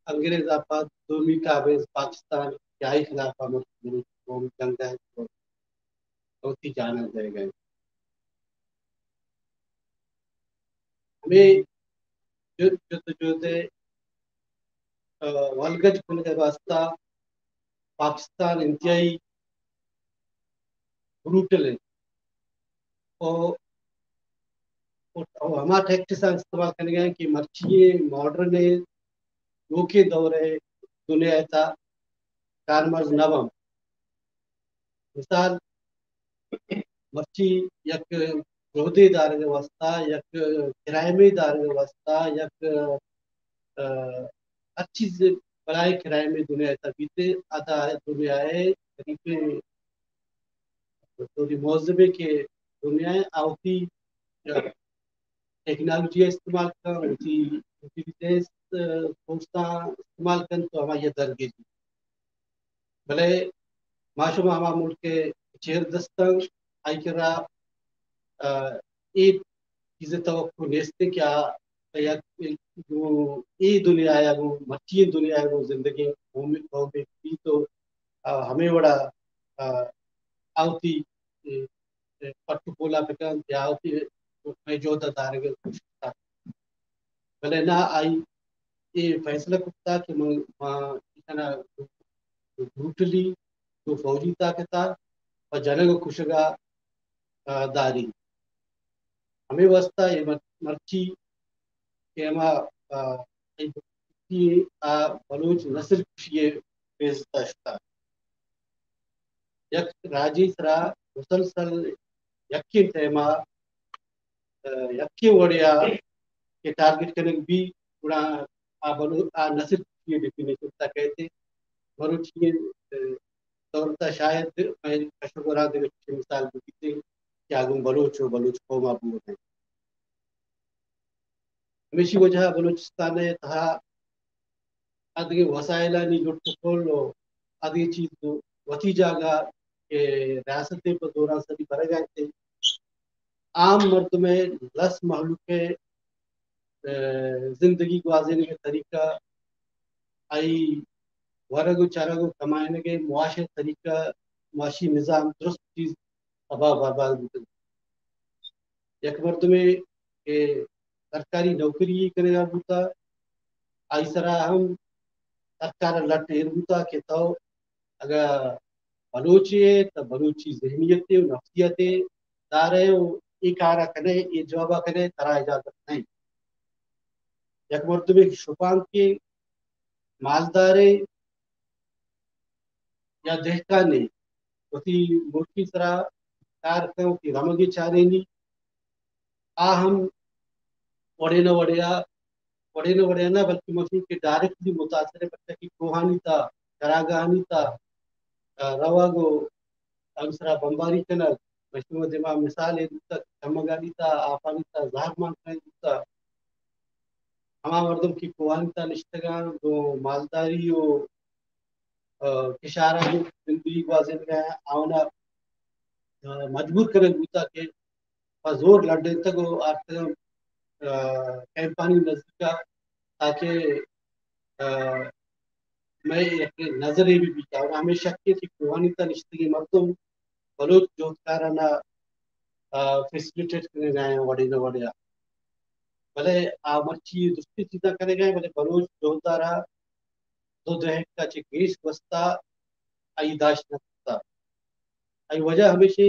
انگریز آباد دومی کابز پاکستان کیا ہی خلاف قوم جنگ ہے تو بہت ہی جانا دے گئے. ہمیں جد ولگج کھلنے واسطہ پاکستان انتہائی بروٹل ہے اور ہما ٹیکٹس استعمال کرنے گئے کہ مرچی ماڈرن وہ کے دور ہے دنیا تھا کارمرز نوم مثال مرچی یک عہدے دار واسطہ یک کرائے دار واسطہ یک اچھی برائے کرائے میں دنیا تبھی آتا ہے دنیا ہے قریب تو موضبے کے دنیا آتی ٹیکنالوجی استعمال سوچتا استعمال کریں تو ہمارا یہ درگی بھلے معاشم ہمارا ملک کے چیر دستنگ آئی کرا ایک چیزیں توقع نیستے کیا یہ دنیا ہے وہ مچی دنیا ہے وہ زندگی بھی تو ہمیں بڑا آوتی پٹو پولا پکان آوتی میں جو دار بھلے نہ آئی یہ فیصلہ کرتا کہ بروٹلی تو فوجی طاقت اور جنگ خوشگا داری ہمیں واسطہ یہ مرچی کہ بلوچ نسل خوشی بیزتا یک راجی سرا مسلسل یکی تیما یکی وڑیا کے ٹارگٹ کرنے بھی پورا نصر کی ڈیفینیشن تک کہتے بلوچ کی دورتا شاید میں کشمرا کے مثال دیتے کہ آگوں بلوچ ہو بلوچ قوم آپ ہیں ہمیشہ وجہ بلوچستان ہے تھا آدھے وسائل نہیں جو ٹکول لو آدھی چیز تو وتی جاگا کہ ریاستیں پر دوران سبھی بھرے گئے تھے عام مرد میں لس محلوق زندگی گزارنے کا طریقہ آئی ورگو چارگو کمانے کے معاشر طریقہ معاشی نظام درست چیز ابا برباد یک مرد میں کہ سرکاری نوکری کرے گا ہوتا آئی سرا ہم سرکار لٹ ہوتا کہ تو اگر بلوچی ہے تو بلوچی ذہنیت نفسیت دارے یہ کارا کرے یہ جوابا کرے ترا اجازت نہیں یک مرتبہ شپان کے مالدارے یا دہکانے اسی ملکی طرح کار کی رمگی چارے نہیں ہم وڑے نہ وڑے نہ بلکہ مسلم کے ڈائریکٹلی متاثر بچہ کی کوہانی تھا چراگاہانی تھا رواگو انسرا بمباری کنک مشہور دماغ مثال ہے دمگانی تھا آفانی تھا زہر مان تھا ہمارا مردم کی کوانتا نشتگان جو مالداری ہو اشارہ زندگی واضح گیا آنا مجبور کریں بوتا کہ زور لڑنے تک آپ کیمپانی نزدیک تاکہ میں نظر بھی بیتا اور ہمیشہ کی تھی قوانی تا نشتگی مردم بلوچ جو کارانا فیسلیٹیٹ کرنے گئے ہیں وڑی نہ وڑیا بھلے مرچی دوسری چیزیں کرے گئے بھلے بلوچ جو رہا دو دہک کا چکیش بستا آئی داشت نکتا آئی وجہ ہمیشہ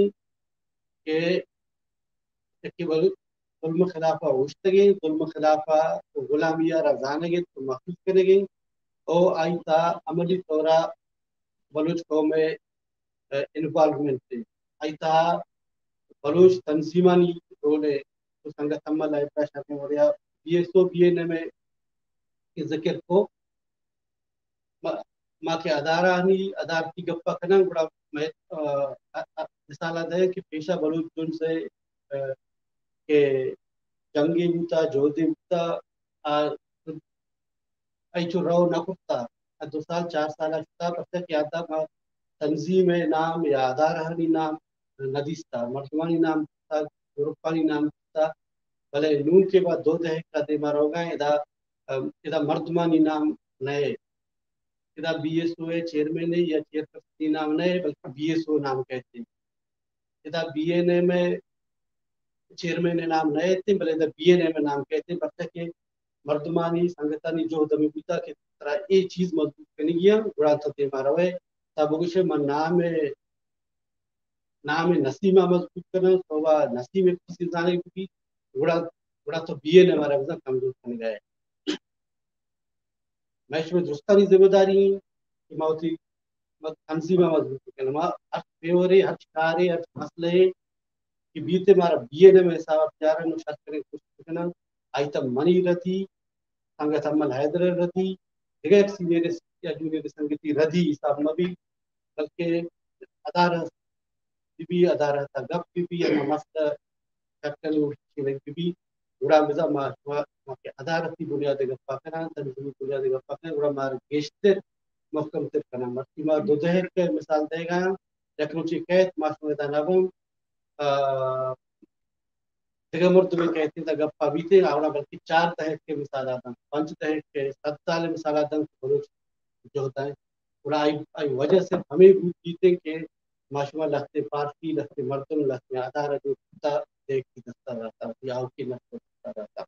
کہ ظلم خلافہ ہوشتگی ظلم خلافہ غلامیہ رضانگی تو محفوظ کرے گی او آئی تا عملی طورا بلوچ قوم میں انوالومنٹ تھے آئی تا بلوچ تنظیمانی رول ہے تو سنگت عمل ہے پیشہ میں ہو رہا B S O B N میں ذکر کو ماں کے ادار کی گپا کرنا بڑا مثالات ہے کہ پیشہ بلوچ جن سے کہ جنگی ہوتا جوہدی ہوتا ایچو رو نہ کتا 2 سال 4 سال اشتا پتہ کیا تھا تنظیم نام یا ادارہانی نام ندیستا مردمانی نام تھا یورپانی نام تھا بھلے نون کے بعد 2 دہک کا دیمار ہو گئے ادا مردمانی نام नए इधर BSO है चेयरमैन है या चेयरपर्सन नाम नहीं बल्कि BSO नाम कहते हैं इधर BNA में चेयरमैन नाम नए थे भले इधर BNA में नाम कहते हैं बच्चा के मर्दमानी संगतानी जो दमी बुता के तरह ये चीज मजबूत करनी गया बुरा तो ते मारा है तब कुछ मन नाम है नसीमा मजबूत करना तो वह नसीम किसी जाने की बुरा बुरा तो BNA हमारा वजन कमजोर करने गए मैं इसमें दुरुस्तानी जिम्मेदारी कि मौती मत तंजीमा मजबूत करना मा हर फेवरे हर शिकारे हर मसले कि बीते मारा BNA में साहब चारा नु शर्त करें कुछ करना आई तब मनी रहती संगत अमल हैदर रहती दिगक सीनियर या जूनियर संगति रदी हिसाब में भी बल्कि आधार भी आधार था गप भी या मस्त कैप्टन उठी भी उड़ा मजा मार के आधार की बुनियाद गप्पा करना तंजीमी बुनियाद गप्पा करना उड़ा मार गेस्टर महकम ते करना मस्ती मार दो दहर के मिसाल देगा टेक्नोलॉजी कैत मास्टर दानाबम जगह मुर्द में कहते हैं गप्पा बीते आवड़ा बल्कि 4 तहत के मिसाल आता 5 तहत के 7 साल मिसाल आता जो होता है पूरा आई वजह से हमें भी जीते के माशुआ लगते पार्टी लगते मर्दन लगते आधार जो देख की दस्ता रहता या की नस्ल दस्ता रहता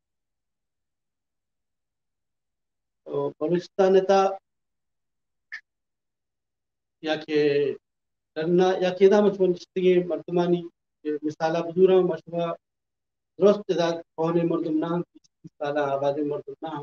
तो बलूचिस्तान नेता या के करना या केदा मशहूर निश्चित मर्दमानी मिसाला बुजुर्ग मशहूर درست دا قوم مردم نام 30 سالہ آباد مردم نام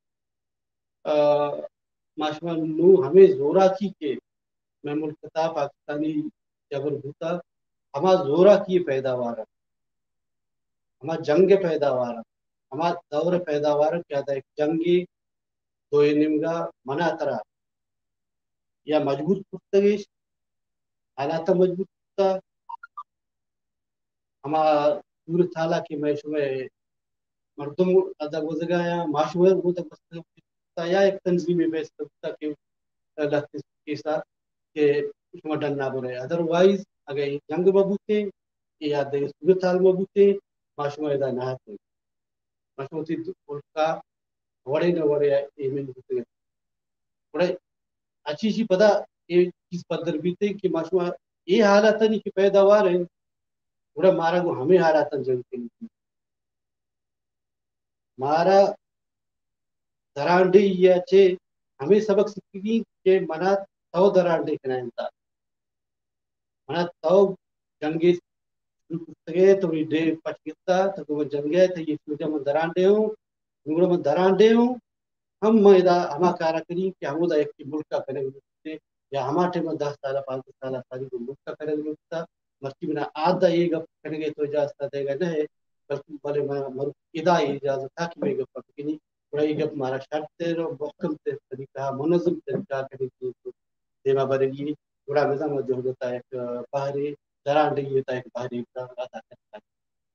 ماشما نو ہمیں زورا کی کے میں ملکتا پاکستانی جبر ہوتا ہما زورا کی پیداوار ہما جنگ پیداوار ہما دور پیداوار کیا تھا ایک جنگی دو نمگا منا ترا یا مجبور پختگیش حالات مجبور پختا ہما دور تھالا کی میشو میں مردم ادا گزگایا معاشور وہ تک یا ایک تنظیم میں سکتا کہ لگتے کے ساتھ کہ مڈن نہ بولے ادروائز اگر جنگ ببوتے یا دے صورت حال ببوتے معاشور ادا نہ ہوتے معاشور تی کا وڑے نہ وڑے ایمن ہوتے وڑے اچھی سی پتہ یہ چیز پدر بیتے کہ معاشور یہ حالات نہیں کہ پیداوار ہے وڑا مارا کو ہمیں حالات جنگ کے لیے مارا دراندے یا چے ہمیں سبق سیکھی کہ منا تو دراندے کنا انتا منا تو جنگی گئے تو یہ ڈے پچکتا تو وہ جنگے تو یہ سوجا من دراندے ہوں نور من دراندے ہوں ہم میدا ہما کارا کری کہ ہم دا ایک ملک کا کرے ہوتے یا ہما ٹیم 10 سالہ 15 سالہ ساری کو ملک کا کرے ہوتا مرکی بنا آدھا یہ گپ کرنے گے تو اجازت دے گا نہیں بلکہ بھلے مرک ادا اجازت تھا کہ میں گپ کنی وہی گپ مارا شرط تیرو محکم تے طریقہ منظم طریقہ کرنے کی دیما برگی بڑا نظام جو ہوتا ہے ایک باہری دران ڈی ہوتا ہے ایک باہری ادا کرتا ہے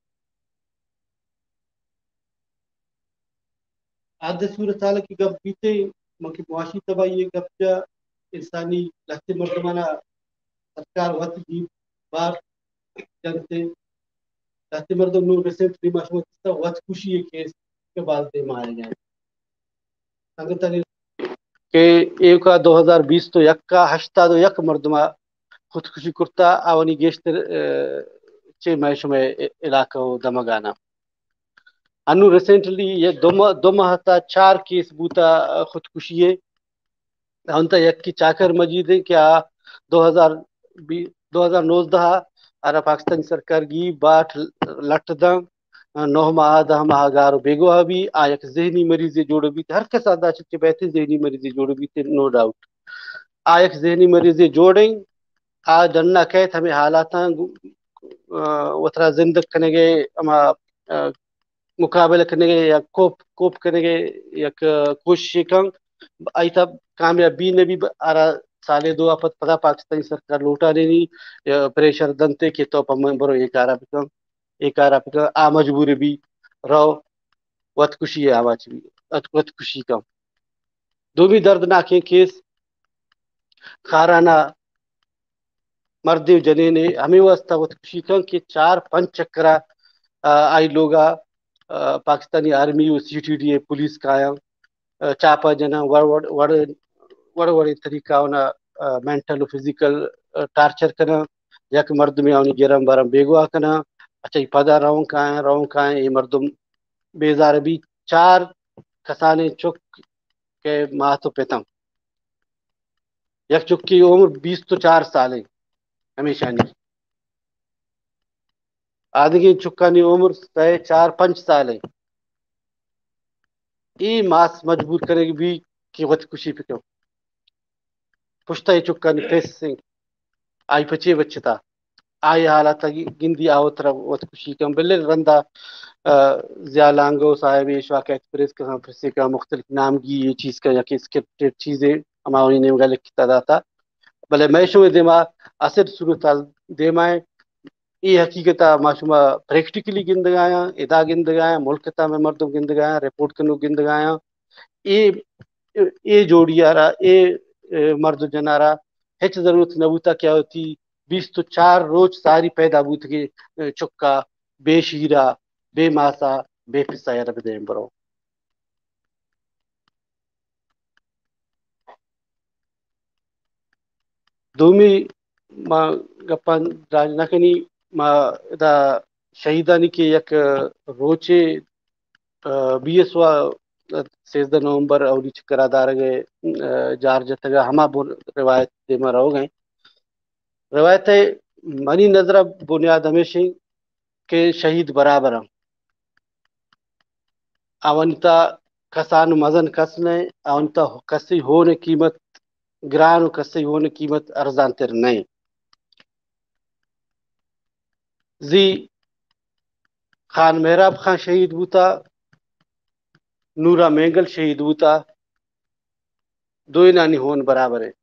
آدھے صورت حال کی گپ بیتے مکی معاشی تباہی یہ گپ جا انسانی لخت مردمانہ سرکار وقت کی بار جنتے لخت مردم نور ریسنٹلی مشہور وقت خوشی کیس کے بالتے مارے جائیں سنگتانی کہ ایک 2020 تو یک کا ہشتا تو یک مردمہ خودکشی کرتا آوانی گیشتر چے میش میں علاقہ دمگانا انو ریسنٹلی یہ دو ماہ تا 4 کیس بوتا خودکشی ہے ہنتا یک کی چاکر مجید ہے کیا 2019 آرا پاکستانی سرکار گی 8 دم 9 ماہ 10 ماہ گارو بیگو بھی آیک ذہنی مریضی جوڑو بھی ہر کے ساتھ چکے بیٹھے ذہنی مریضی جوڑو بھی نو ڈاؤٹ آیک ذہنی مریضی جوڑیں آ ڈننا کہت ہمیں حالات وطرا زندگ کرنے گئے اما مقابلہ کرنے گئے یا کوپ کرنے گئے یا کوشش کم آئی تب کامیابی نے بھی آرا سالے دو آپت پتا پاکستانی سرکار لوٹا دینی پریشر دنتے کہ تو پم برو ایک آرا پکم آ مجبوری بھی رو وط خوشی ہے آواز بھی وط خوشی کم دو بھی دردناک کیس خارانہ مردی جنینے ہمیں واسطہ وط خوشی کم کہ 4-5 چکرہ آئی لوگا پاکستانی آرمی و CTDA پولیس قائم चापा जना वड़ तरीका उना मेंटल फिजिकल टार्चर कना यक मर्द में उनी गिरम बरम बेगुआ कना अच्छा पदा रौं का ये मर्दुम बेजार भी चार कसाने चुक के माह तो पेतम यक चुक की उम्र 20 तो 4 साल है हमेशा नहीं आदि की चुक्का नी उम्र 4-5 साल है ये मास मजबूर करेगी भी कि वत खुशी पे क्यों पुश्ता ये चुक्का नी फेस सिंह आई पचे बच्चता आई हालत गिंदी आओ तरफ वत खुशी कम बिल्ले रंदा ज़िया लांगो साहब इशवाक एक्सप्रेस का हम फिर का मुख्तलिफ नाम की ये चीज़ का या कि स्क्रिप्टेड चीज़ें हमारी ने गल किया जाता भले मैं शो दिमा असर सूरत देमाए ये हकीकत माशुमा प्रैक्टिकली गिंद गाया इदा गिंद गाया मुल्क ता में मर्दों गिंद गाया रिपोर्ट कनो गिंद गाया ये जोड़ियारा ये मर्द जनारा हिच जरूरत नबूता क्या होती 20 तो 4 रोज सारी पैदा बूत के चुक्का बेशीरा बेमासा बेफिसा या रब दे बरो दोमी मा गप्पन राजनाकनी मा दा शहीदानी के यक रोचे बीएसवा 16 नवंबर और करादार गए जार जतगा हमा रिवायत दे में रहो गए रिवायत है मनी नजरा बुनियाद हमेशा के शहीद बराबर हम अवंता कसान मजन कसने अवंता कसी होने कीमत ग्रान कसी होने कीमत अरजान ter नहीं जी खान मेहराब खान शहीद बूता नूरा मेंगल शहीद बूता दो नानी होन बराबर है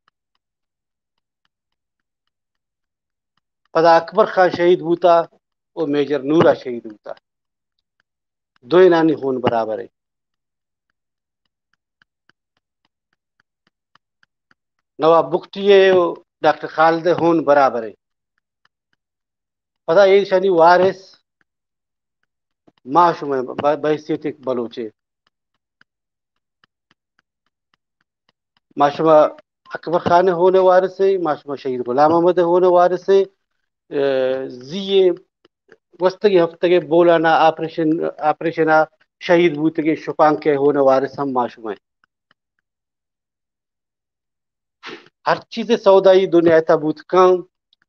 पदा अकबर खान शहीद बूता और मेजर नूरा शहीद बूता दो नानी होन बराबर है नवाब बुख्तिये डॉक्टर खालिद होन बराबर है पता ये शनि वारिस माशुम बहसीत एक बलोचे माशुमा अकबर खान होने वारिस है माशुमा शहीद गुलाम अहमद होने वारिस है जिये वस्तगी हफ्तगे बोलाना ऑपरेशन शहीद बूतगे शुपांग के होने वारिस हम माशुम है हर चीज सौदाई दुनिया बूत कम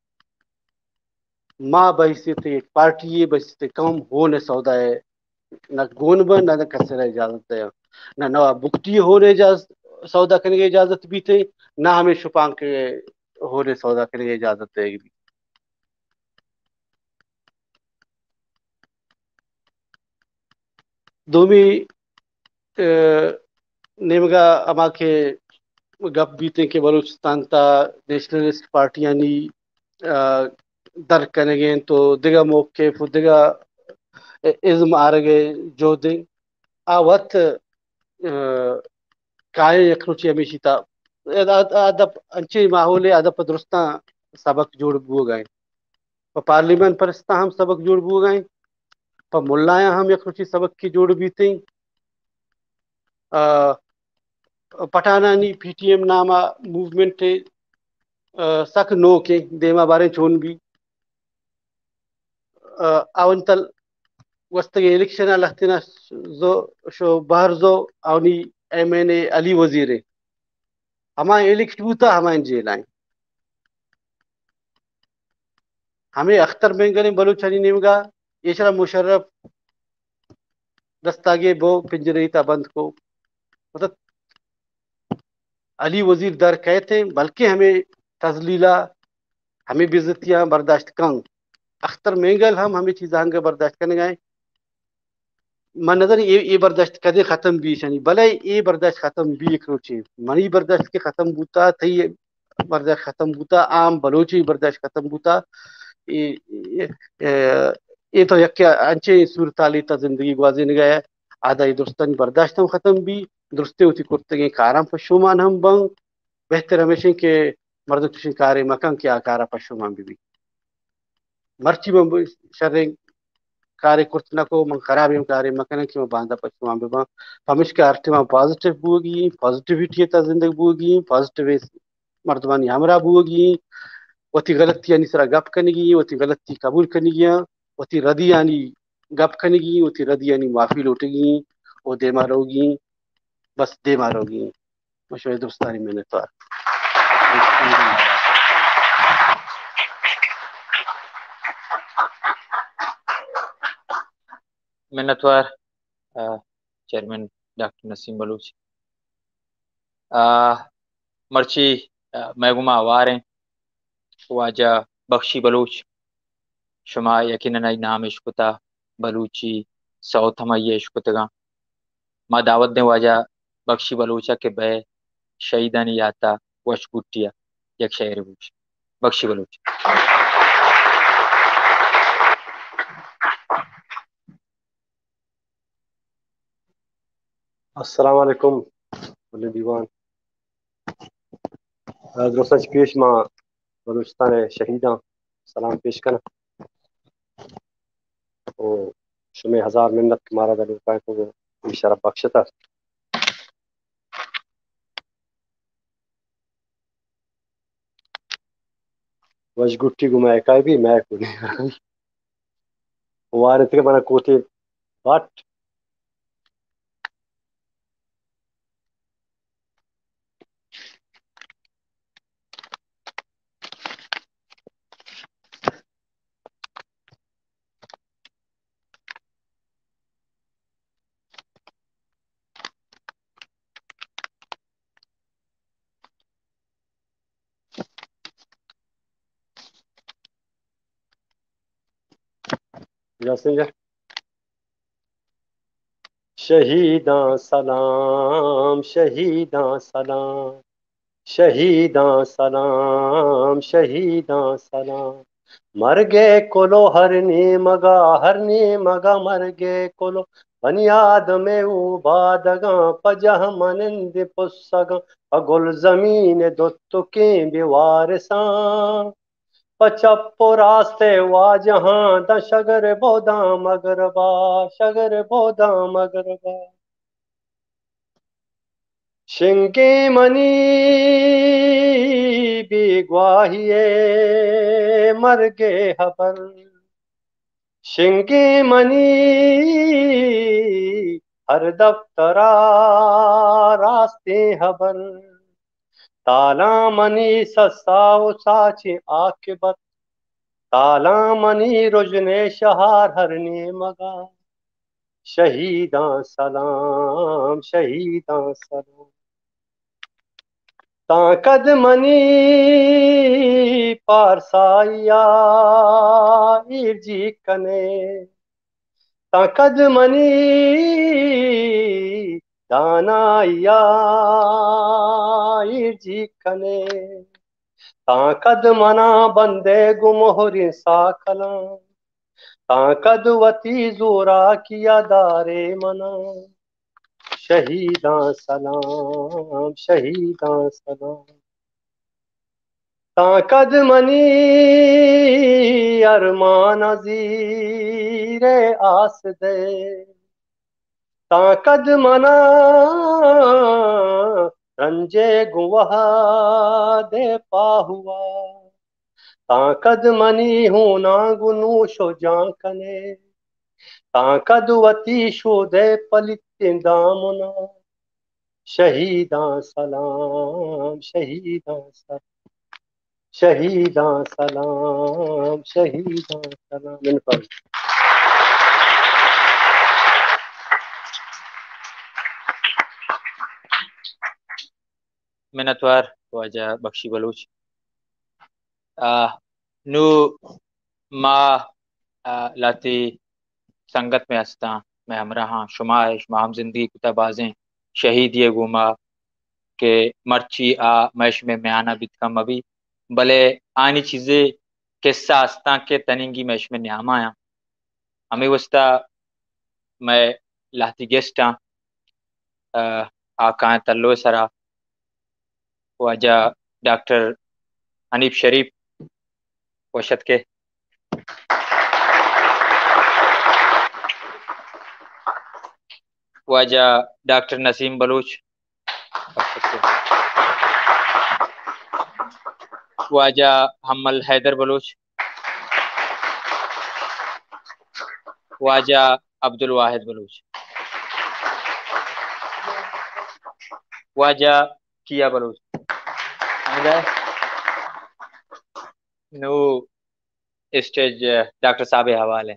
माँ बहसीत एक पार्टी बहसीत कम होने सौदा है न गोन बन न कसर इजाजत है न नवा बुकटी होने इजाजत सौदा करने की इजाजत भी थे ना हमें शुपांग के होने सौदा करने की इजाजत है दोमी नेमगा अमा के गप बीते के बलूचिस्तान ता नेशनलिस्ट पार्टियां नी दर कनेगे तो दिगा मौके दिगा इज्म आ रगे जो दे आवत काय यखरुची हमेशी था अदब अंचे माहौल अदब दुरुस्ता सबक जोड़ बुओ गए पार्लियामेंट परिस्ता हम सबक जोड़ बुओ गए पर मुल्लाया हम यखरुची सबक की जोड़ भी थे पठाना नी पीटीएम नामा मूवमेंट सक नो के देमा बारे छोन भी अवंतल वस्तगे इलेक्शन लखtina जो शो बाहर जो अवनी एमएनए अली वजीरे हमा इलेक्ट बूता हमा जेल आए हमें अख्तर बेंगली बलूचनी निमगा येशरा मुशर्रफ दस्तागे बो पिंजरे था बंद को मतलब अली वजीर दर कहते बल्कि हमें तजलीला हमें बेइज्जतियां बर्दाश्त कं अख्तर मेंगल हम हमें चीज़ां बर्दाश्त करने गए मन नजर ये बर्दाश्त कदे खत्म भी शनी भले ये बर्दाश्त खत्म भी करोचे मनी बर्दाश्त के खत्म बूता थी बर्दाश्त खत्म बूता आम बलोची बर्दाश्त खत्म बूता ये ये तो यक्या अंचे सूरत ता जिंदगी गुआजी ने गया आधा ही दुरुस्तन बर्दाश्त हम खत्म भी दुरुस्ते होती कुर्तगे काराम पशुमान हम बंग बेहतर हमेशा के मर्द तुशी कारे मकं के आकारा पशुमान भी मर्ची बम शर्रे kare kurtnako man karabe kare makana ki banda pachwa be hamish ka artima positive bugi positivity ta zindagi bugi positive mardwani हमरा bugi वती गलती यानी सरा गप कनेगी वती गलती कबूल कनेगी वती रदी यानी गप कनेगी वती रदी यानी माफी लौटेगी वो दे मारोगी बस दे मारोगी مشوي دوستاني من الطار منتوار چیئرمین ڈاکٹر نسیم بلوچ مرچی محگوما آواریں واجہ بخشی بلوچ شما یقیناً ای نام اشکتا بلوچی ساؤتھ ہم یہ اشکتگاں ما دعوت دیں واجہ بخشی بلوچا کہ بے شہیدانی یاتا وش گٹیا یک شعر بوچ بخشی بلوچ السلام علیکم بلے دیوان درستش پیش ماں بلوچستان شہیداں سلام پیش کرنا او شمی ہزار منت تمہارا دل پائے تو وہ شرف بخشتا وش گٹی گمائے کائے بھی میں کو نہیں وارے تک مانا کوتے بات یاسین جا شہیداں سلام شہیداں سلام شہیداں سلام شہیداں سلام مرگے کولو ہر نی مگا مرگے کولو بنیاد میں او بادگاں پجہ منند پسگاں پگل زمین دوتو کی بیوارساں پچپو راستے واجہاں دا شگر بوداں مغربا شگر بوداں مغربا شنگی منی بھی گواہیے مرگے حبر شنگی منی ہر دفترا راستے حبر تالا منی سساو ساچی عاقبت تالا منی رجنے شہار ہرنی مگا شہیداں سلام شہیداں سلام تاکد منی پارسایا ایرجی کنے تاکد منی دانایا ایرجی کنے تاکد منا بندے گمہری ساکلاں تاکد وتی زورا کیا دارے منا شہیداں سلام شہیداں سلام تاکد منی ارمان زیر آس دے تاکد منا رنجے گوہ دے پا ہوا تاکد منی ہوں نانگو نوش و جان کنے تاکد وتی شو دے پلت دامنا شہیداں سلام شہیداں سلام شہیداں سلام شہیداں سلام من پر منتوار واجہ بخشی بلوچ نو ما لاتی سنگت میں ہستاں میں ہمراہاں شما ہم زندگی کتا بازیں شہید یہ گوما کہ مرچی میش میں میانا بتکم ابھی بلے آنی چیزیں قصہ ہستاں کے تننگی میش میں نیاما آیا ہمیں وستا میں لاتی گیسٹاں آکاں تلو سرا واجہ ڈاکٹر حنیف شریف وشت کے واجہ ڈاکٹر نسیم بلوچ، واجہ حمل حیدر بلوچ، واجہ عبد الواحد بلوچ، واجہ کیا بلوچ نو اسٹیج ڈاکٹر صاحب حوالے.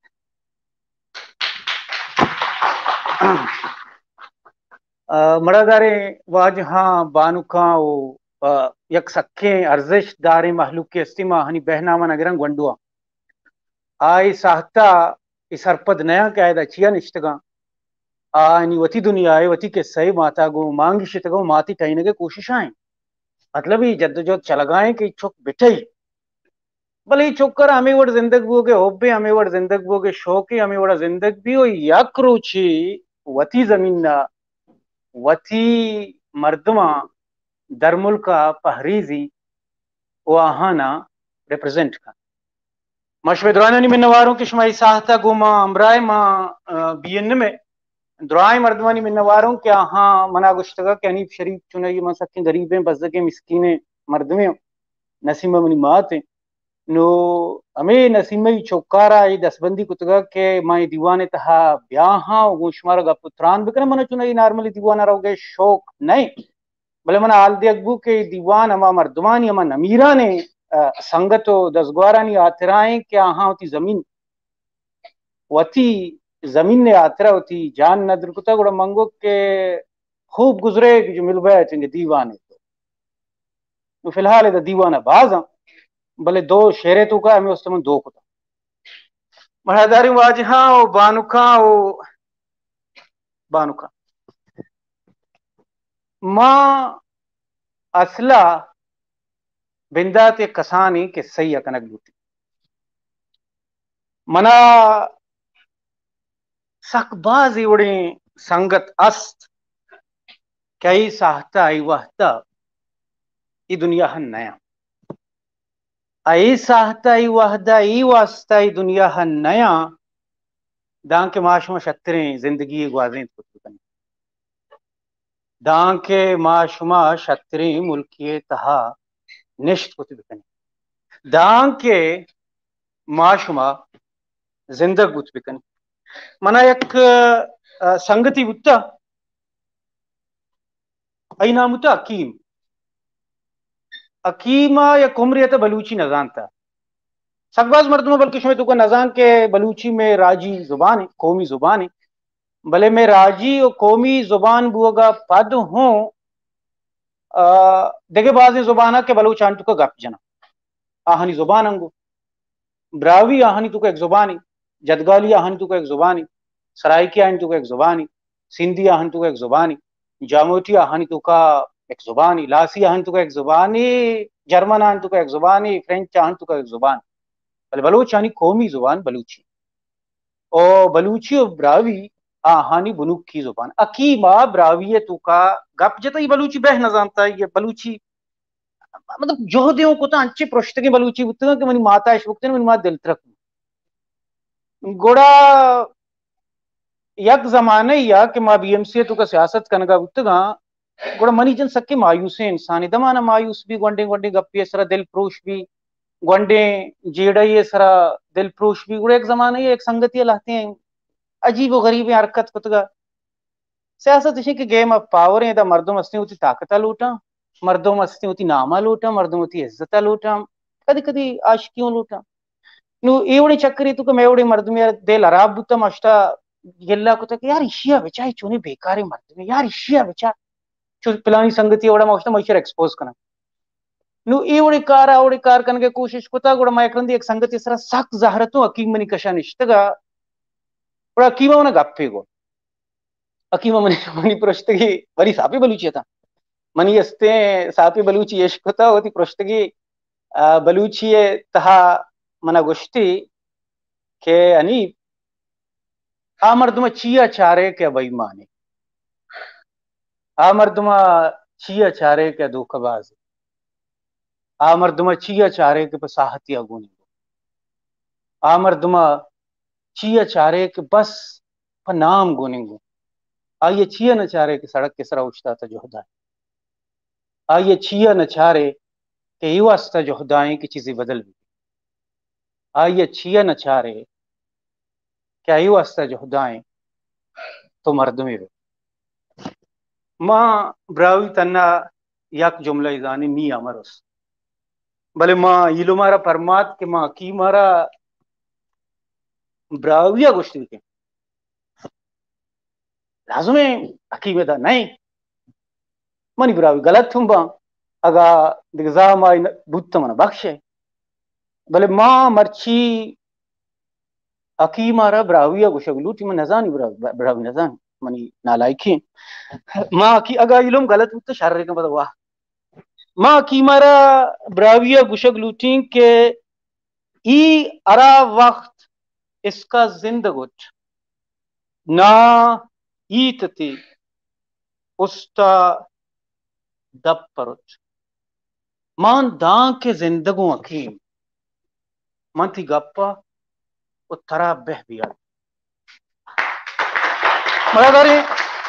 مرادارے واجہاں بانوکاں او یک سکیں ارزش دارے محلوق کے استماع ہنی بہنامہ نگرن گونڈوا آئی ساہتا اس ہرپد نیا قاعدہ چیا نشتگاں آنی وتی دنیا ہے وتی کے صحیح ماتا گو مانگی شتگو ماتی ٹائنے کے کوشش آئیں مطلب ہی جد جو چلگائیں کہ چک بٹھئی بلے چکر ہمیں وڑ زندگ بو کے ہوبے ہمیں وڑ زندگ بو کے شوقی ہمیں وڑا زندگ بھی ہو یک روچی وتی زمین نا وتی مردمہ در ملکا پہریزی و آہانا ریپرزینٹ کا مشوے درانانی من نواروں کہ شمائی ساہتا گوما امرائے ماں بین میں درائیں مردمانی من نواروں کہ آہاں منا گشتگا کہ انیب شریف چنائی ماں سکیں غریبیں بزدگیں مسکینیں مردمیں نسیمہ منی ماتے نو ہمیں نسیمہ چوکارا ای دس بندی کتگا کہ ماں دیوانے تہا بیاہاں وہ شمارا گا پتران بکنا منا چنائی نارملی دیوانا رو گے شوق نہیں بلے منا آل دے اگبو کہ دیوان اما مردمانی اما نمیرانے سنگت و دزگوارانی آترائیں کہ آہاں ہوتی زمین وتی زمین نے آترا ہوتی جان ندر کتا گوڑا منگو کہ خوب گزرے جو مل گیا چنگے دیوانے تو فی الحال دا دیوانا بازاں بلے دو شیرے تو کا ہمیں اس تمہیں دو کتا مراداری واجہاں و بانوکاں و بانوکاں ماں اصلہ بندات کسانی کہ صحیح اکنک بوتی منا سک بازی وڑیں سنگت است کئی ساہتا ای وحتا ای دنیا ہن نیا ای ساہتا ای وحدہ ای واسطہ ای دنیا ہن نیا دان کے معاشمہ شتریں زندگی گوازیں کتنے دان کے معاشمہ شتریں ملکی تہا نشت کتنے دان کے معاشمہ زندگ بوت بکن منا یک سنگتی بوتا ای نامتا حکیم حکیمہ یا کمریت بلوچی نزانتا سکباز مردمہ بلکہ شمی تو کا نزان کے بلوچی میں راجی زبان ہے قومی زبان ہے بلے میں راجی و قومی زبان بوگا پد ہوں دیکھے بعضی زبانہ کے بلوچان تو کا گپ جنا آہنی زبان انگو براوی آہنی تو کا ایک زبانی جدگالی آہنی تو کا ایک زبانی سرائکی آہنی تو کا ایک زبانی سندھی آہنی تو کا ایک زبانی جاموٹی آہنی تو کا ایک زبانی لاسی آہنی تو کا ایک زبانی جرمن آہنی تو کا ایک زبانی فرینچ آہنی تو کا ایک زبان بل بلوچانی قومی زبان بلوچی او بلوچی و براوی آہانی بنوک کی زبان اکیما براوی تو کا گپ جتا یہ بلوچی بہ نظامتا ہے یہ بلوچی مطلب جو دیوں کو تا انچے پرشتگی بلوچی بتگا کہ منی ماتا ہے شبکتے منی مات دل ترک گوڑا یک زمانہ یا کہ ما بی ایم سی تو کا سیاست کنگا بتگا گوڑا منی جن سکے مایوس انسانی دمانا مایوس بھی گونڈے گونڈے گپی سرا دل پروش بھی گونڈے جیڑائی سرا دل پروش بھی گوڑا ایک زمانہ یہ ایک سنگتی لاتے ہیں عجیب و غریب حرکت کتگا سیاست اسی کہ گیم آف پاور ہیں دا مردم اسنے ہوتی طاقتہ لوٹا مردم اسنے ہوتی نامہ لوٹا مردم ہوتی عزتہ لوٹا کدی کدی عاشقیوں لوٹا نو ایوڑی چکری تو کہ میں ایوڑی مردمی دل عراب بوتا مشتا گلہ کتا کہ یار اشیاء بچائی چونے بیکاری مردمی یار اشیاء بچا چو پلانی سنگتی اوڑا مشتا مشتا ایکسپوز کنا نو ایوڑی کار کنگے کوشش کتا گوڑا میں اکرندی ایک سنگتی سرا سخت زہرتوں حکیم منی کشا نشتگا گوڑا حکیمہ منہ گپے گو حکیمہ منی پرشتگی وری ساپی بلوچی تھا منی استے ساپی بلوچی عشق ہوتا ہوتی پرشتگی بلوچی تہا منا گشتی کہ انیب آ مردمہ چیا چارے کہ بھائی مانے آ مردمہ چیا چارے کہ دھوکہ باز آ مردمہ چیا چارے کہ پساہتی اگونے آ مردمہ چیا چارے کہ بس پا نام گونے گو آئیے چھیا نچارے کہ سڑک کے سرا اچھتا تھا جوہدائیں، آئیے چھیا نچارے کہ یوں استا جوہدائیں کی چیزیں بدل بھی، آئیے چھیا نچارے کہ یوں استا جوہدائیں تو مردمی بھی. ماں براوی تنا یک جملہ ازانی می امرس بلے ماں یہ مارا پرمات کہ ماں کی مارا براویہ گوشتی کے لازم ہے حکیم دا نہیں منی براوی غلط تھم با اگا دگزام آئی بودتا منا بخشے بلے ماں مرچی حکیم آرہ براویہ گوشگلوٹی من نزانی براوی نزانی منی نالائکی ماں کی اگا علم غلط ہوتا شر رکن بدا واہ ماں کی مارا براویہ گوشگلوٹی کہ ای ارا وقت اس کا زندگوٹ نا ایت تی استا دب پروت مان دان کے زندگوں حکیم من تی گپا وہ ترا بہ بیا مرا دارے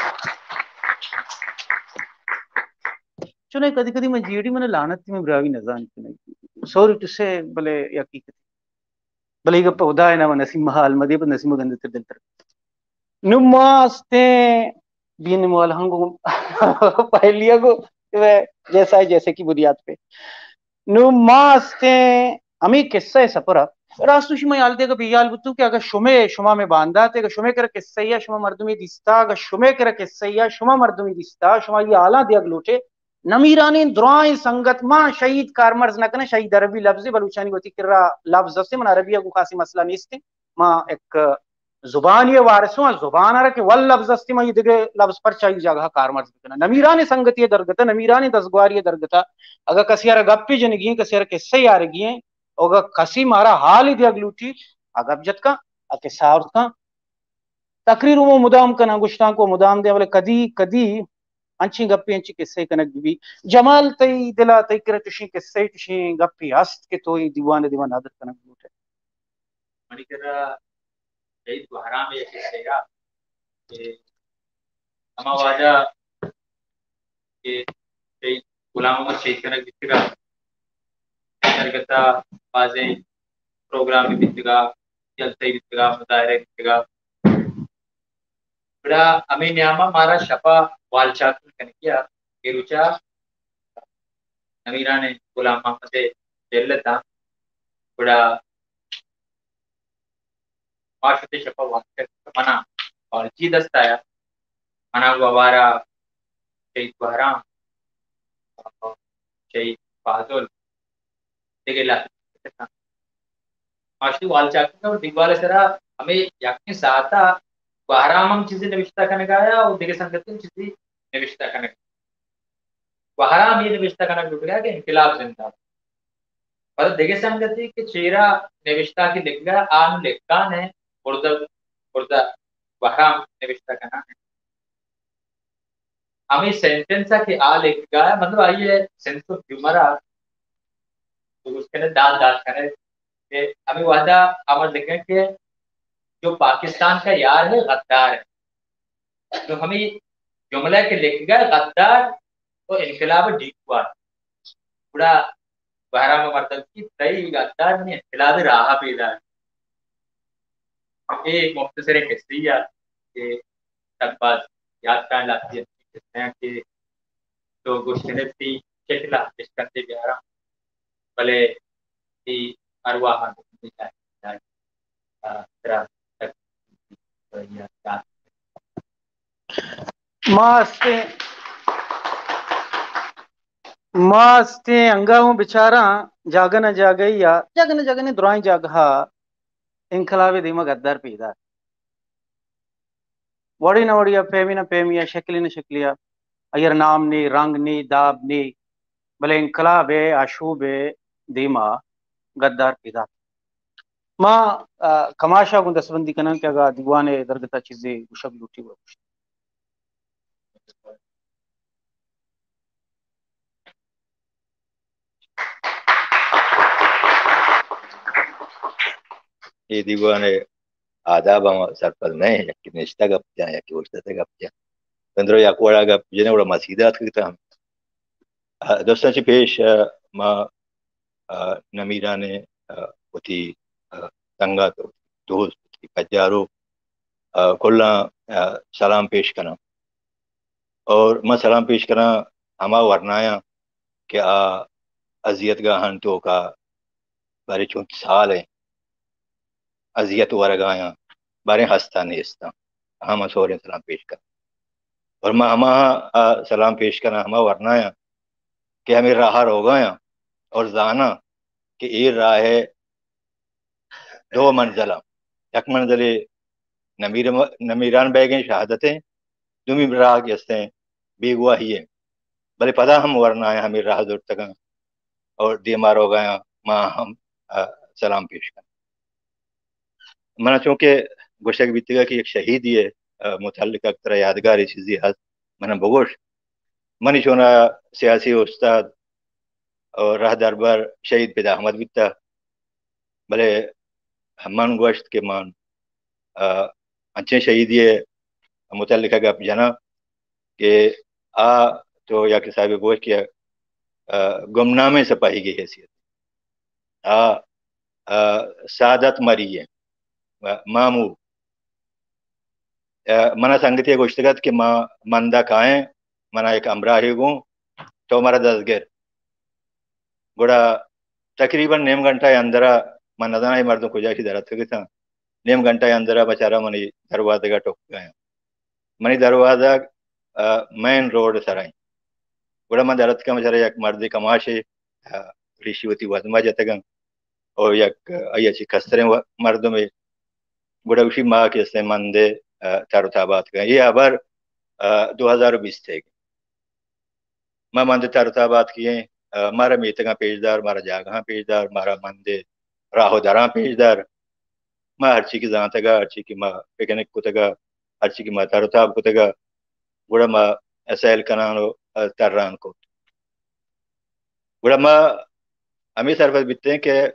چنے کدی کدی میں جیڑی میں لعنت تی میں براوی نزان سوری ٹو سے بلے حقیقت بلے گپا خدا ہے نا نسیم محال مدی پر نسیم گندے تر دل تر نماستے بین موال ہنگو پہلیا کو جیسا ہے جیسے کی بنیاد پہ نماستے ہمیں قصہ سپرا راستو شما یال دے گا بیال بتو کہ اگر شما میں باندھا تے اگر شما کرا قصہ یا شما مردمی دیستا اگر شما کرا قصہ یا شما مردمی دیستا شما یہ آلہ دیا گلوٹے نمیرانی درائیں سنگت ماں شہید کارمرز نہ کنے شہید عربی لفظ بلوچانی ہوتی کرا لفظ سے من عربیہ کو خاصی مسئلہ نہیں استے ماں ایک زبان یہ وارثوں زبان آ رہا کہ ول لفظ استی ماں یہ دیکھے لفظ پر چاہیے جگہ کارمرز بکنا نمیرانی سنگت یہ درگتا نمیرانی دزگوار یہ درگتا اگر کسی آرہ گپی جنگی کسی آرہ قصہ آ رہی ہیں اگر کسی مارا حال ہی دیا گلوٹی اگر جت کا اکے ساورت کا تقریر وہ مدام کنا گشتان کو مدام دیا بلے کدی کدی انچی گپی انچی قصے کنک بھی جمال تی دلا تی کرا تشین قصے تشین گپی ہست کے توی دیوان عادت کنک بوٹے منی کرا شہید کو حرام یہ قصے گا کہ ہما واجہ کہ شہید غلام محمد شہید کنک بکرا درگتا بازیں پروگرامی بتگا جلسے بتگا مظاہرے بتگا بڑا ہمیں نیامہ مارا شفا والچاکل کنکیا کہ روچا نمیران غلام محمد جلتا بڑا معاشرت شفا والچاکل منا اور جی دستا ہے منا گوارا شہید بحرام شہید فاضل دیکھے لاتا معاشرت والچاکل کا دیوال سرا ہمیں یقین ساتا بحرام ہم چیزیں نوشتہ کرنے کا آیا اور دیکھے سنگتی ہم چیزیں نوشتہ کرنے کا بحرام یہ نوشتہ کرنا جھوٹ گیا کہ انقلاب زندہ پر دیکھے سنگتی کہ چیرہ نوشتہ کی لکھ گیا آن لکھان ہے اردہ بحرام نوشتہ کرنا ہے ہمیں سینٹنسا کہ آ لکھ گیا مطلب آئیے سینس آف ہیومر تو اس کے داد کرے کہ ہمیں وعدہ عمل لکھیں کہ جو پاکستان کا یار ہے غدار ہے تو ہمیں جملہ کے لکھ گئے غدار تو انقلاب ڈیکوا بڑا بحرام مرتب کی تئی غدار میں انقلاب راہ پیدا ہے ایک مختصر قصہ کہ تک بات یاد کرنے لاتی ہے کہ تو گوشتنت تھی شکلہ جس کرتے بیارا بلے تھی ارواح ماستے انگاہوں بچارا جاگنا جاگئی یا جاگنے درائیں جاگہا انقلاب دیما غدار پیدا وڑی نہ وڑیا پیمی نہ پیمیا شکلی نہ شکلیا ایر نام نی رنگ نی داب نی بلے انقلاب آشوب دیما غدار پیدا ماں کماشا کو دسبندی کنا کہ اگا دیوان درگتا چیزیں گشب لوٹی وہ یہ دیوان آداب ہم سر پر نہیں ہے کہ نشتہ گپ جائیں یا کہ الٹتے گپ جائیں تندرو يقولا جاب جنا ولا مسجدات كتام دوستان پیش ما نمیران وتی تنگا دوست پجارو کلا سلام پیش کرنا اور میں سلام پیش کرنا ہما ورنایا کہ اذیت گاہن تو کا بارے 34 سال ہے اذیت ورگایا بارے ہستا نیستا ہم سورے سلام پیش کرنا اور میں ہما سلام پیش کرنا ہما ورنایا کہ ہمیں راہ ہو گیا اور زانا کہ یہ راہ ہے 2 منزلہ یک منزل نمیران بیگیں شہادتیں دومی راہ کہتے ہیں بے گواہی ہے بھلے پتا ہم ورنا ہے ہمیں راہ دور تک اور دیمار ہو گیا ماں ہم سلام پیش کریں منا چونکہ گوشک بیتے گا کہ ایک شہید ہی ہے متعلق اکتر یادگاری چیزی ہے منا بگوش منی چونا سیاسی استاد اور راہ دربار شہید پیدا احمد بیتا بھلے من گوشت کے مان اچھے شہید یہ متعلقہ گپ جنا کہ تو یا کہ صاحب گوشت کیا گمنامے سپاہی کی حیثیت سعادت مری ہے مامو منا سنگتی گوشتگت کہ ماں مندہ کائیں منا ایک امراہی گوں تو مرا دزگر گوڑا تقریباً نیم گھنٹہ اندرا من ندانا مردوں کو جائشی درد کر تھا نیم گھنٹہ اندرا بچارا منی دروازہ کا ٹوک گیا منی دروازہ مین روڈ سرائیں گوڑا من درد کا بچارا یک مردی کماشے ریشیوتی وزما جاتا گا اور یک ایچی کستریں مردوں میں گوڑا اسی ماہ کے سے مندے تارتابات گئے یہ ابر 2020 تھے میں مندے تارتابات کیے مارا میتگاں پیشدار مارا جاگہاں پیشدار مارا مندے راہو دراں پیشدار ماں ہر چی کی زانتا گا ہر چی کی ماں پکنک کو تگا ہر چی کی ماں تارتاب کو تگا گوڑا ماں اسیل کنانو تران کو گوڑا ماں ہمیں سرفت بیتے ہیں کہ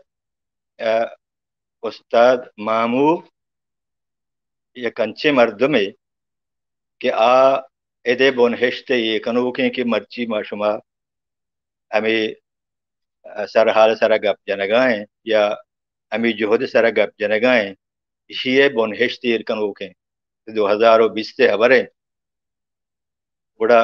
استاد مامو یک انچے مردمے کہ ایدے بونہشتے یہ کنوکیں کہ مرچی ما شما ہمیں سر حال سر گپ جنگائیں یا ہمیں جہد سر گپ جنگائیں اسی بونہشتے یہ کنوکیں 2020 سے خبریں گوڑا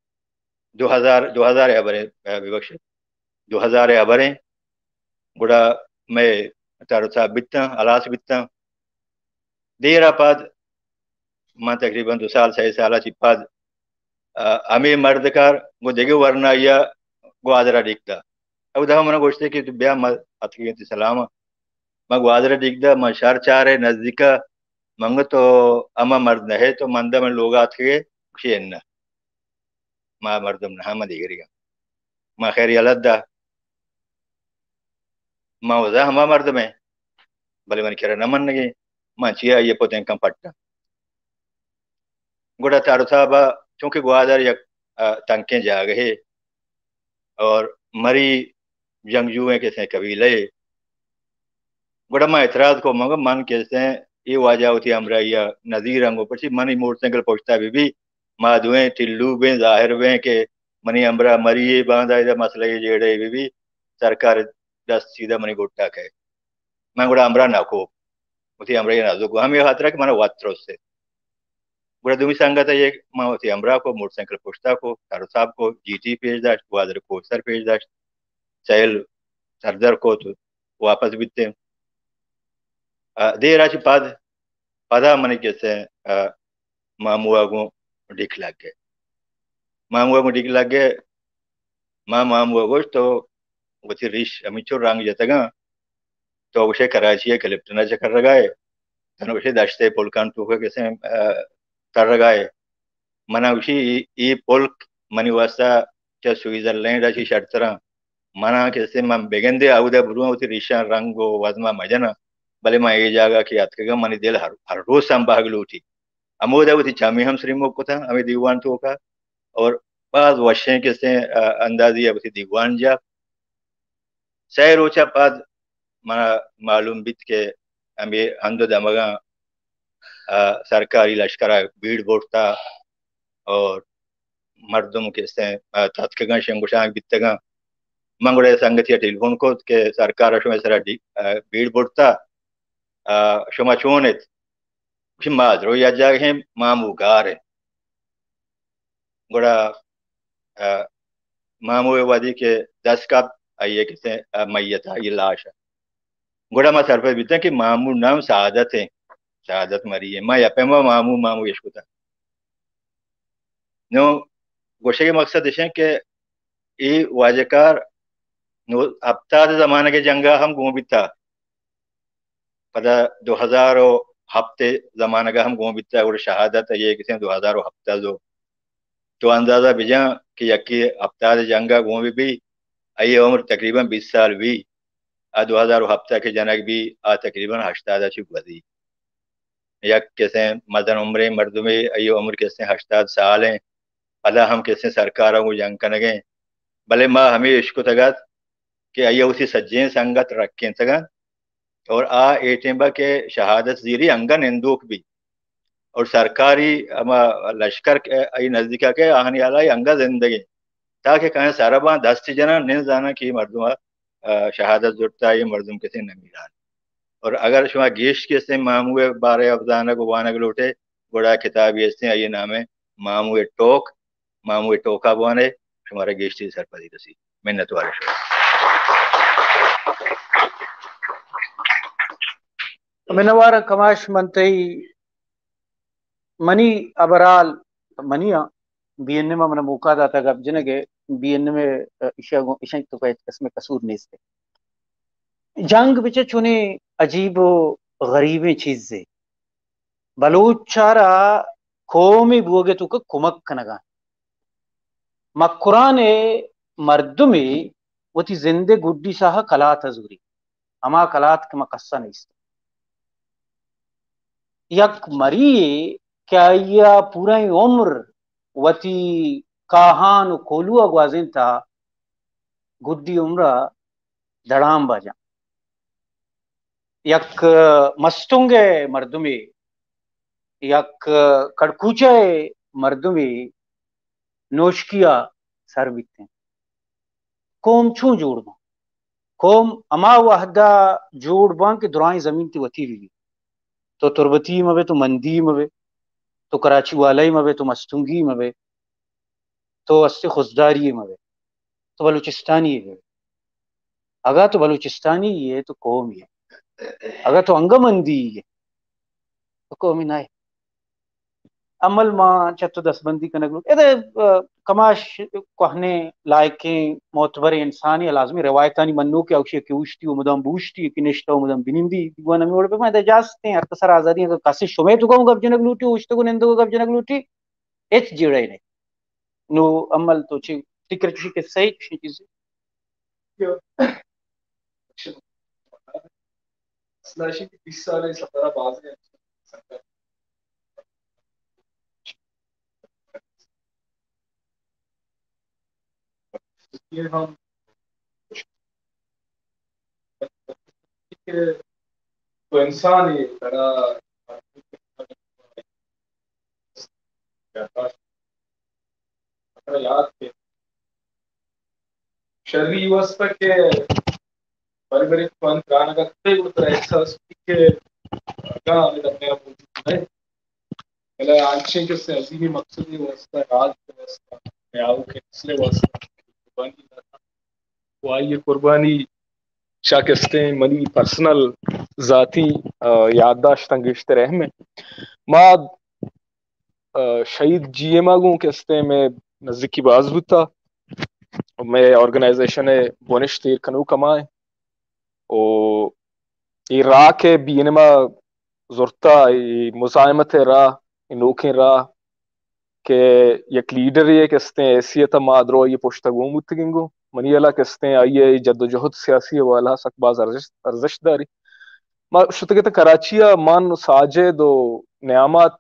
2000 خبریں ببخش 2000 خبریں گوڑا میں تارو صاحب بیتا علاس بیتا دیرہ پاد ماں تقریباً 2 سال 6 سالہ چی پاد ہمیں مرد کار گو دیگے ورنہ یا گوادرہ دیکھتا اب دہا منہ گوشتے کہ بیا اتکیتی سلام میں گوادرہ دیکھتا میں شہر چارے نزدیکا منگ تو اما مرد نہ ہے تو مندہ میں لوگ آتکے خوشی انہ ماں مردم نہ میں دیکھ رہا ماں خیری علت دا ماں وزا ہما مرد میں بلے من کھرا نہ من نگے ماں چیا یہ پوتیں کم پٹا گوڑا تارو صاحبہ چونکہ گوادر یک تنکیں جا گئے اور مری جنگجوئیں کیسے قبیلے گوڑا ماں اعتراض کو مانگا من کیسے یہ واجہ ہوتی امرائیہ نظیر ہنگو پرچی منی موٹر سائیکل پوچھتا بھی ماں دوئیں ٹلو بیں ظاہر بیں کہ منی امرہ مری باندھا ہے مسئلہ یہ جیڑے بھی سرکار دست سیدھا منی گھٹا کہے میں گوڑا امرہ نہ کو اسی امرہ یہ نازو کو ہم یہ خاطرہ کہ منہ واتر سے گوڑا دومی سنگا تھا یہ ماں اسی امرہ کو موٹر سائیکل پوچھتا کو تارو صاحب کو جی ٹی پیش داشت گوادر کو سر پیش داشت سیل سردر کو تو واپس بیتے دیر آچی پادا منی کیسے مامو آگوں ڈھک لگ گئے مامو آگوں ڈھک لگ گئے مامو آگوش تو وہ تھی ریش امیچو رنگ جاتا گا تو اسے کراچی ہے کلپٹنا چکر رگائے تو اسے داشتے پولکان ٹوکا کیسے تر رگائے منا اسی ای پولک منی واسطہ چا سویزرلینڈ اچھی شرط طرح منا کیسے میں بیگندے آودہ بروہ ہوتی ریشان رنگو وزمہ مجنہ بلے میں یہ جاگا کہ اتکگا منی دل ہر روز سام باغلو اٹھی امودہ ہوتی چامی ہم سریموں کو تھا ہمیں دیوان تو کا اور بعض وشیں کیسے اندازی اب تھی دیوان جا سہ روچا پاد منا معلوم بیت کے ہمیں ہندو دمگا سرکاری لشکرہ بھیڑ بوٹتا और मर्दम के से तत्कगा शंगुशा बित्तगा मंगड़े संगति टेलीफोन को के सरकार शुमा सरा भीड़ बुड़ता शुमा चोनेत फिमाद रो या जागे मामू गारे गुड़ा मामू वादी के 10 कप आइए किसे मैयता ये लाश गुड़ा मा सर पे बिता कि मामू नाम शहादत है शहादत मरी है मैं पे मामू मामू यशकुता नो गोशे के मकसद है कि ये वाजकार नो हफ्ता जमाने के जंगा हम घूमिता पता 2000 हफ्ते जमाना का हम घूमिता और शहादत ये किसी 2000 हफ्ता जो तो अंदाजा बिजा कि यकी हफ्ता जंगा घूमी भी आई उम्र तकरीबन 20 साल भी 2000 हफ्ता के जनक भी तकरीबन 80 चुकी यक कैसे मदन उम्र मर्दमे आई उम्र कैसे 80 साल हैं पला हम कैसे सरकारों को जंग करेंगे भले माँ हमें इश्क तगत कि आई उसी सज्जे संगत रखें तगत और एटेम्बा के शहादत जीरी अंगन इंदूक भी और सरकारी लश्कर आई नजदीका के आहनी आला अंगा जिंदगी ताकि कहें साराबा 10 जना नहीं जाना कि मर्दुमा शहादत जुटता ये मर्दुम के से नमीरान और अगर शुमा गेश के से मामूए बारे अफजाना को वाना लोटे बड़ा किताब ये से ये नाम है मामूए टोका बने तुम्हारा गेश थी सरपदी रसी मिन्नत वाले मिनवार कमाश मंतई मनी अबराल मनिया बीएनए में मन मौका दाता गप जनगे बीएनए में इशा तो कहे इसमें कसूर नहीं से जंग बिच चुने अजीब गरीबे चीजें बलूचारा कोमी बोगे तो कुमक कनगा मकुराने मर्दुमी वती जिंदे गुड्डी साह कलात हजूरी अमा कलात के मकस्सा नहीं यक मरी क्या या पूरा उम्र वती काहान कोलू अगवाजिन था गुड्डी उम्र धड़ाम बाजा यक मस्तुंगे मर्दुमी यक कड़कूचे मर्दुमी नोशकिया सर बिकते कोम छू जोड़ना कोम अमा वहदा जोड़ के दुराई जमीन की वती हुई तो तुरबती मवे तो मंदी मवे तो कराची वालाई मवे तो मस्तुंगी मवे तो अस्ते खुजदारी मवे तो बलूचिस्तानी है अगर तो बलूचिस्तानी है तो कौम है अगर तो अंगमंदी है तो कौमी ना है अमल माँ चत्तो दसबंदी कनगलू कमाश कहने लायके मोतबर इंसानी लाजमी रवायतानी मन्नो के अवश्य के उष्टी उमदम बूष्टी कि निष्ठा उमदम बिनिंदी दीवाना में पे मैं जास्ते हैं अक्सर आजादी का कासे शुमे तो कहूं गब जनगलूटी उष्ट को निंदो गब जनगलूटी एच जिड़े ने नो अमल तो ची फिक्र ची के सही चीज स्लैशी 20 साल 17 बाज है ये हम तो इंसान ही बड़ा याद के शरीर व्यवस्था के बड़े पंत रानगा कई उतर एहसास के का अपने आप है मतलब आंशिक के से अजीब मकसदी व्यवस्था राज व्यवस्था याव के इसलिए व्यवस्था कुर्बानी वो आई कुर्बानी शाकिस्ते मनी पर्सनल जाती याददाश्त अंगेश्त रहमे माद शहीद जीएमआगू केस्ते में नजदीकी बाजबुता मैं ऑर्गेनाइजेशन है बोनिश तीर कनू कमाए और इराक के बीनमा जुर्ता मुजाहिमत रा इनोखे रा के एक लीडर ये केस्ते हैसियत मादरो ये पुश्तगू मुतगिंगो मनियला केस्ते आइए जद्दोजहद सियासी वाला सकबाज अर्जशदारी मा शुतगत कराचिया मान साजे दो नियामत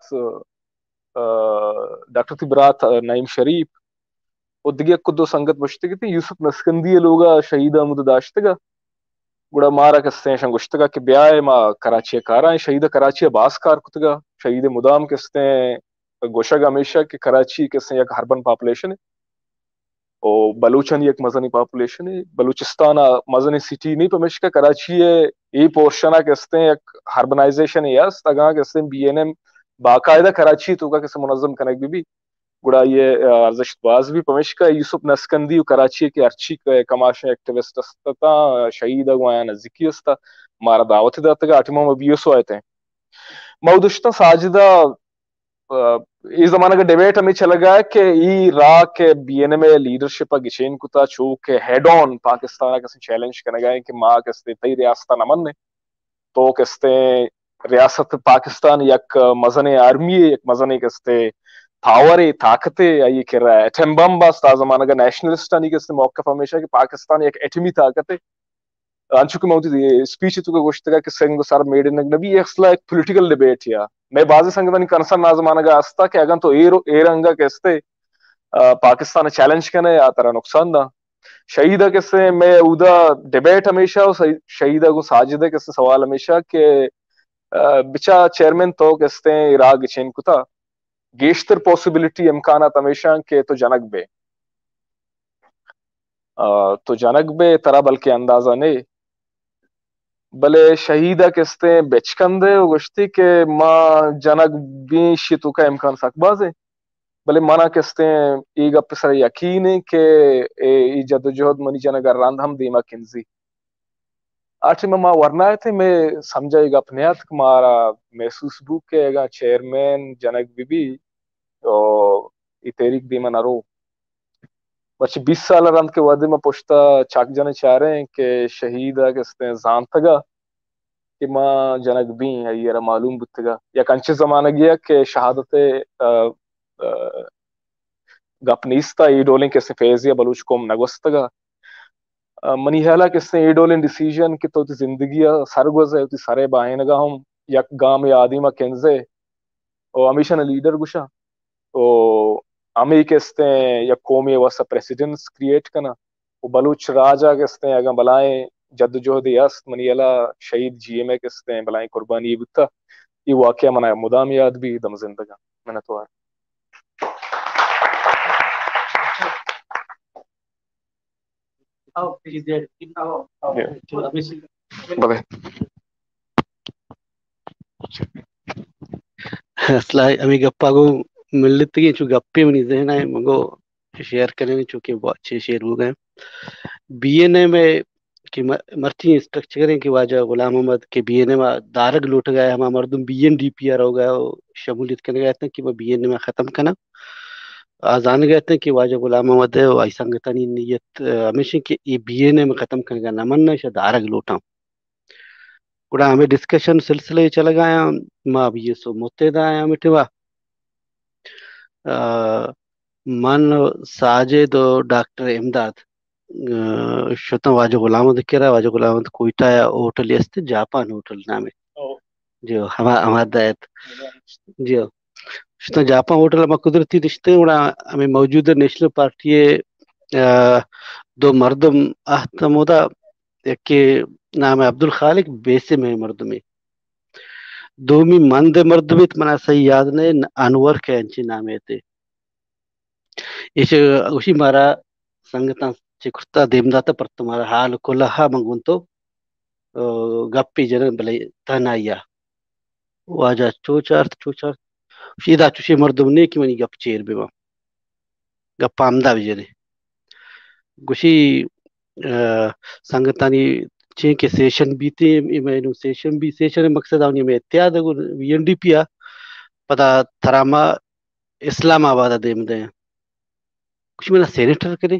डॉक्टर तिबरात नईम शरीफ उद्दिगे कुदो संगत मुश्तगती यूसुफ नस्कंदी लोगा शहीद अहमद दाश्तगा गुड़ा मारा केस्ते शंगुश्तगा के ब्याह मा कराची कारा शहीद कराची बास कार कुतगा शहीद मुदाम केस्ते गोशग हमेशा कि कराची किसने एक हर्बन पॉपुलेशन है और बलूचन एक मजनी पॉपुलेशन है बलूचिस्तान मजनी सिटी नहीं पमेश का कराची है ये पोर्शन किसने एक हर्बनाइजेशन है यस तगा किसने बीएनएम बाकायदा कराची तो का किसे मुनज़्ज़म कनेक्ट भी गुड़ा ये अर्जश बाज भी पमेश का यूसुफ नस्कंदी कराची के अर्ची का कमाश एक्टिविस्ट अस्ता शहीद अगवाया नजदीकी अस्ता मारा दावत दातगा अठमा मबियोसो आए थे मौदुश्ता साजिदा इस जमाने का डिबेट हमें चला गया कि ई रा के बीएनएमए लीडरशिप गिशेन कुता छू के हेड ऑन पाकिस्तान के चैलेंज करने गए कि माँ किस्ते तई रियासत नमन ने तो किस्ते रियासत पाकिस्तान यक मजने आर्मी एक मजने किस्ते पावर ताकते ये कह रहा है एटम बस ता जमाने का नेशनलिस्ट नहीं किस्ते मौका हमेशा कि पाकिस्तान एक एटमी ताकत है अंशुक मौजूद स्पीच तो गोश्त का कि संग सर मेड नबी एक पॉलिटिकल डिबेट या मैं बाजी संगतन कंसर्न नाजमानगा अस्ता कि अगन तो ए रंगा कैसे पाकिस्तान चैलेंज करने या तरह नुकसान दा शहीदा कैसे मैं उदा डिबेट हमेशा शहीदा को साजिदा कैसे सवाल हमेशा के बिचा चेयरमैन तो कैसे इराक चेन कुता गेश्तर पॉसिबिलिटी इम्कानात हमेशा के तो जनक बे तरह बल्कि अंदाजा नहीं भले शहीदा किस्ते बेचकंदे गुश्ती के माँ जनक भी शितु का इम्कान सकबाज है भले माना किस्ते एक अपसर यकीन है के जदोजहद मनी जनक रांध हम दीमा किंजी आठ में माँ वरना थे मैं समझा एक अपने हाथ मारा महसूस बुक के एगा चेयरमैन जनक बीबी और इतेरिक दीमा नरो बच्चे 20 साल रंध के वादे में पुश्ता चाक जने चाह रहे हैं कि शहीदा किस्ते जानतगा कि माँ जनक भी है ये मालूम बुतगा या कंचे जमाना गया कि शहादते गपनीस्ता ईडोलिंग किस्ते फेजिया बलूच कोम नगवस्तगा मनी हाला किस्ते ईडोलिंग डिसीजन कि तो जिंदगी सरगोज है तो सारे बाहेनगा हम या गांव या आदिमा केंजे और हमेशा न लीडर गुशा तो अमी किस्ते या कौमी वसा प्रेसिडेंट्स क्रिएट करना वो बलूच राजा किस्ते अगर बलाएं जद्दोजहद यस्त मनियला शहीद जीएमए किस्ते बलाएं कुर्बानी ये बुता ये वाकया मना मुदाम याद भी दम जिंदगा मैंने तो है अमी गप्पा को मिल लेते हैं गप्पे में नहीं देना है मगो शेयर करने चूंकि बहुत अच्छे शेयर हो गए बीएनए में कि मर्ची स्ट्रक्चर करें कि वाजा गुलाम मोहम्मद के बीएनए में दारग लूट गए हमारा मर्दुम बीएनडीपीआर हो गया शमूलियत करने गए थे कि मैं बीएनए में ख़त्म करना आजान गए थे कि वाजा गुलाम मोहम्मद है और संगठनी नीयत हमेशा कि ये बीएनए में ख़त्म करने का नमन शायद दारग लूटा पूरा हमें डिस्कशन सिलसिले चला गया माँ भी ये सो मुत्तेदा आया मिठवा मन साजिद और डॉक्टर इमदाद शुतम वाजो गुलाम दिखेरा वाजो गुलाम कोयटा होटल यस्ते जापान होटल नामे जो हमारा दायत जो शुतम जापान होटल में कुदरती रिश्ते उड़ा हमें मौजूद नेशनल पार्टी दो मर्दम अहतमोदा एक के नाम है अब्दुल खालिक बेसे में मर्दमी दोमी मंद मर्दमित मना सही याद नहीं अनवर के अंची नामे थे इसे उसी मारा संगठन चिकुर्ता देमदाता पर तुम्हारा हाल कोल्हा मंगुंतो गप्पी जन बले तनाया वाजा चोचार सीधा चुशी मर्दमने की मनी गप चेर बेवा गप्पा आमदा बिजने गुशी संगतानी चे के सेशन बीते इमेनु सेशन मकसद आवनी में इत्याद वीएनडीपीआ पता थरामा इस्लामाबाद देमदे कुछ मेरा सेनेटर करे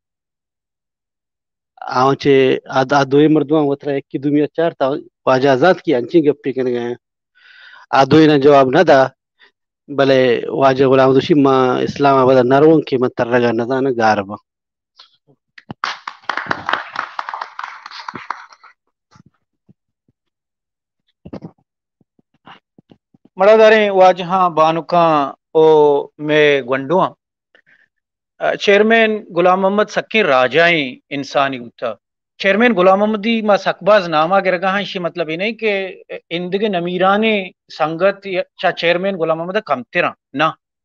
आंचे आधा दो मर्दवा वतरा एक की दुनिया चार था वाजा आजाद की अंची गप्पी करने गए आधो ने जवाब न दा भले वाजा गुलाम दुशी मां इस्लामाबाद नरवं के मत तरगा नदान गारबा मड़ादारे वाजहा बानुका ओ मैं गंडुआ चेयरमैन गुलाम मोहम्मद सक्की राजाई इंसानी उठा चेयरमैन गुलाम मोहम्मदी मा सकबाज नामा गिरगा शी मतलब नहीं कि इंदगे नमीराने संगत चा चेयरमैन गुलाम मोहम्मद कमतिरा ना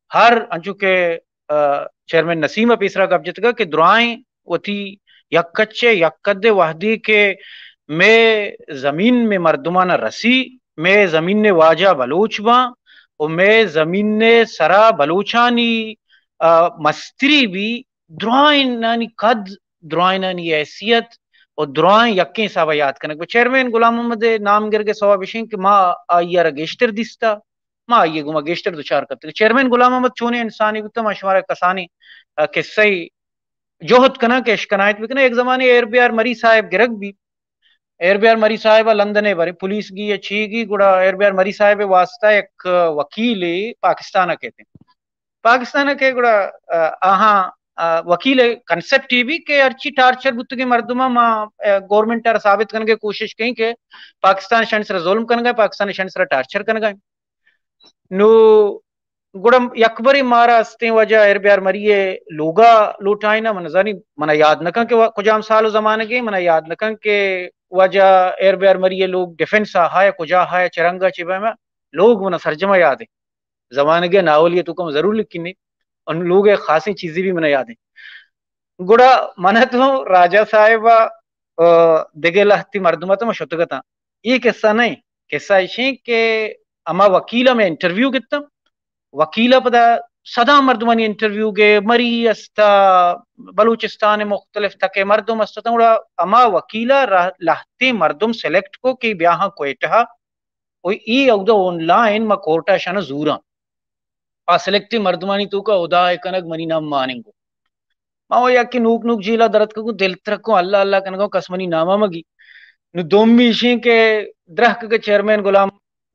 हर अंचु के चेयरमैन नसीम अपीसरा कब्जतगा के दुआएं वती यक्कच्चे यक्कदे वहदी के मैं जमीन में मर्दुमाना रसी मैं जमीन ने वाजा बलूचबा और मैं जमीन ने सरा बलूचानी मस्तरी भी दुआएं नानी कद दुआएं नानी हैसियत और दुआएं यक्के सावा याद करने चेयरमैन गुलाम मोहम्मद नाम गिर के सवा विषय कि माँ आइया गेस्टर दिस्ता माँ आइए गुमा गेस्टर दुचार करते चेयरमैन गुलाम मोहम्मद चूने इंसानी उत्तम अशवार कसानी किस्सई जोहत कना के शिकनायत भी कना एक जमाने एयरबियार मरी साहब गिरक भी एयरबियार मरी साहब लंदन बरी पुलिस की अच्छी की गुड़ा एयरबियार मरी साहब वास्ता एक वकील पाकिस्तान के थे पाकिस्तान के गुड़ा आहा वकील कंसेप्ट भी के अर्ची टार्चर बुत के मर्दुमा माँ गवर्नमेंट टर साबित करने की कोशिश कहीं के पाकिस्तान शंसर जुल्म कर गए पाकिस्तान शंसर टार्चर कर गए नु गुड़म यकबरी मारा अस्ते वजह एरबियार मरिए लोगा लूटाई ना मन जानी मना याद नकं के कुजाम सालो जमाने के मना याद नकं के वजह एरबियार मरिए लोग डिफेंस हाय कुजा हाय चरंगा चिबे में लोग मना सरजमा याद है जमाने के नावल ये तुकम जरूर लिखी नहीं उन लोग खासी चीजें भी मना याद है गुड़ा मन तो राजा साहेब दिगे लहती मर्दुमा तो शुतगता ये किस्सा नहीं किस्सा इसी के अमा वकीला में इंटरव्यू कितना वकीला पदा सदा मर्दमानी इंटरव्यू के मरी अस्ता बलूचिस्तान मुख्तलिफ तके मर्दम अस्ता अमा वकीला लहते मर्दम सेलेक्ट को कि ब्याह कोयटा ओ ई औदा ऑनलाइन मा कोर्टा शना जूरा आ सेलेक्ट मर्दमानी तू का उदा कनक मनी नाम मानेंगो माओ या कि नूक नूक जीला दरद को दिल तरक को अल्लाह अल्लाह कनगो कसमनी नामा मगी नु दोमी शी के द्रहक के चेयरमैन गुलाम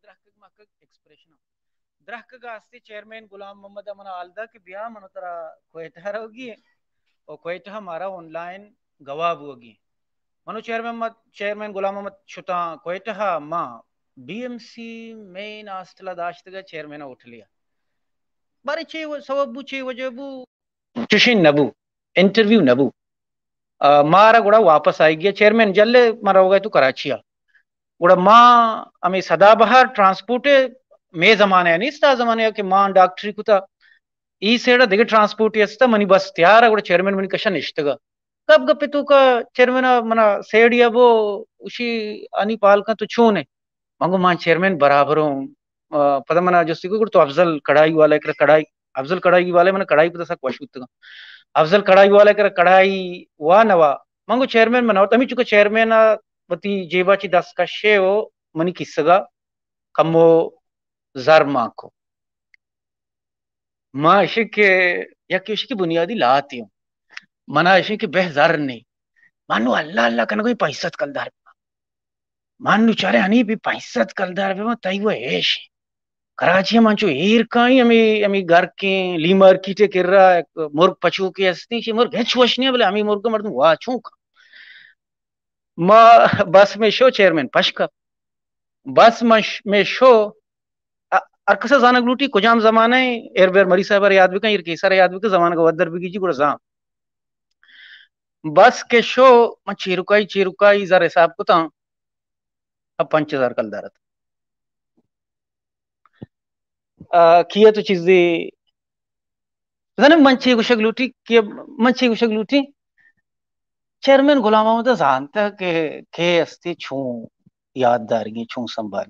द्रहक का अस्ती चेयरमैन गुलाम मोहम्मद अमन आलदा के ब्याह मनो तरा कोयटा होगी और कोयटा हमारा ऑनलाइन गवाह होगी मनो चेयरमैन गुलाम मोहम्मद छुता कोयटा माँ बीएमसी मेन आस्तला दाश्त का चेयरमैन उठ लिया बारे चे सबबु चे वजबु चुशिन नबू इंटरव्यू नबू मारा गुड़ा वापस आई गया चेयरमैन जल्ले मारा होगा तो कराची आ गुड़ा माँ हमें सदाबहार ट्रांसपोर्ट मे जमाने नहीं स्टा जमाने कि माँ डॉक्टरी कुता ई सेड़ा दिगे ट्रांसपोर्ट यस्ता मनी बस त्यार गुड़ा चेयरमैन मनी कशन इश्तगा कब गपे तू का चेयरमैन मना सेड़िया वो उसी अनी पाल का तो छूने मंगो माँ चेयरमैन बराबर हूँ पता मना जो सिको तो अफजल कढ़ाई वाला एक कढ़ाई अफजल कढ़ाई वाले मैंने कढ़ाई पता सा क्वेश्चन अफजल कढ़ाई वाला कर कढ़ाई वा नवा मंगो चेयरमैन मनाओ तमी चुका चेयरमैन वती जेबाची दस कशे हो मनी किस्सगा कमो जर माँ को माँ इशी के या कि इशी की बुनियादी लाती हूँ मना इशी के बेहजार नहीं मानो अल्लाह अल्लाह कन कोई पैसत कलदार मानु चारे हनी भी पैसत कलदार पे मैं तई वो ऐश कराची मांचो हीर काई हमें घर के लीमर कीटे कर रहा मुर्ग पचू के अस्ती ची मुर्ग हेच वशनी बोले हमें मुर्ग मर्दम वाह चूक माँ बस में शो चेयरमैन पशका बस में शो अरकसा जाना ग्लूटी कुजाम जमाने एयरबेयर मरी साहब याद भी कहीं केसर याद भी जमाना का वदर भी कीजिए गुड़ा जाम बस के शो मैं चीरुकाई जरा हिसाब को था अब 5000 कल दारत किया तो चीजें जाने मंची गुशक लूटी कि मंची गुशक लूटी चेयरमैन गुलाम मोहम्मद जानता के अस्ती छू याददारी छू संभाल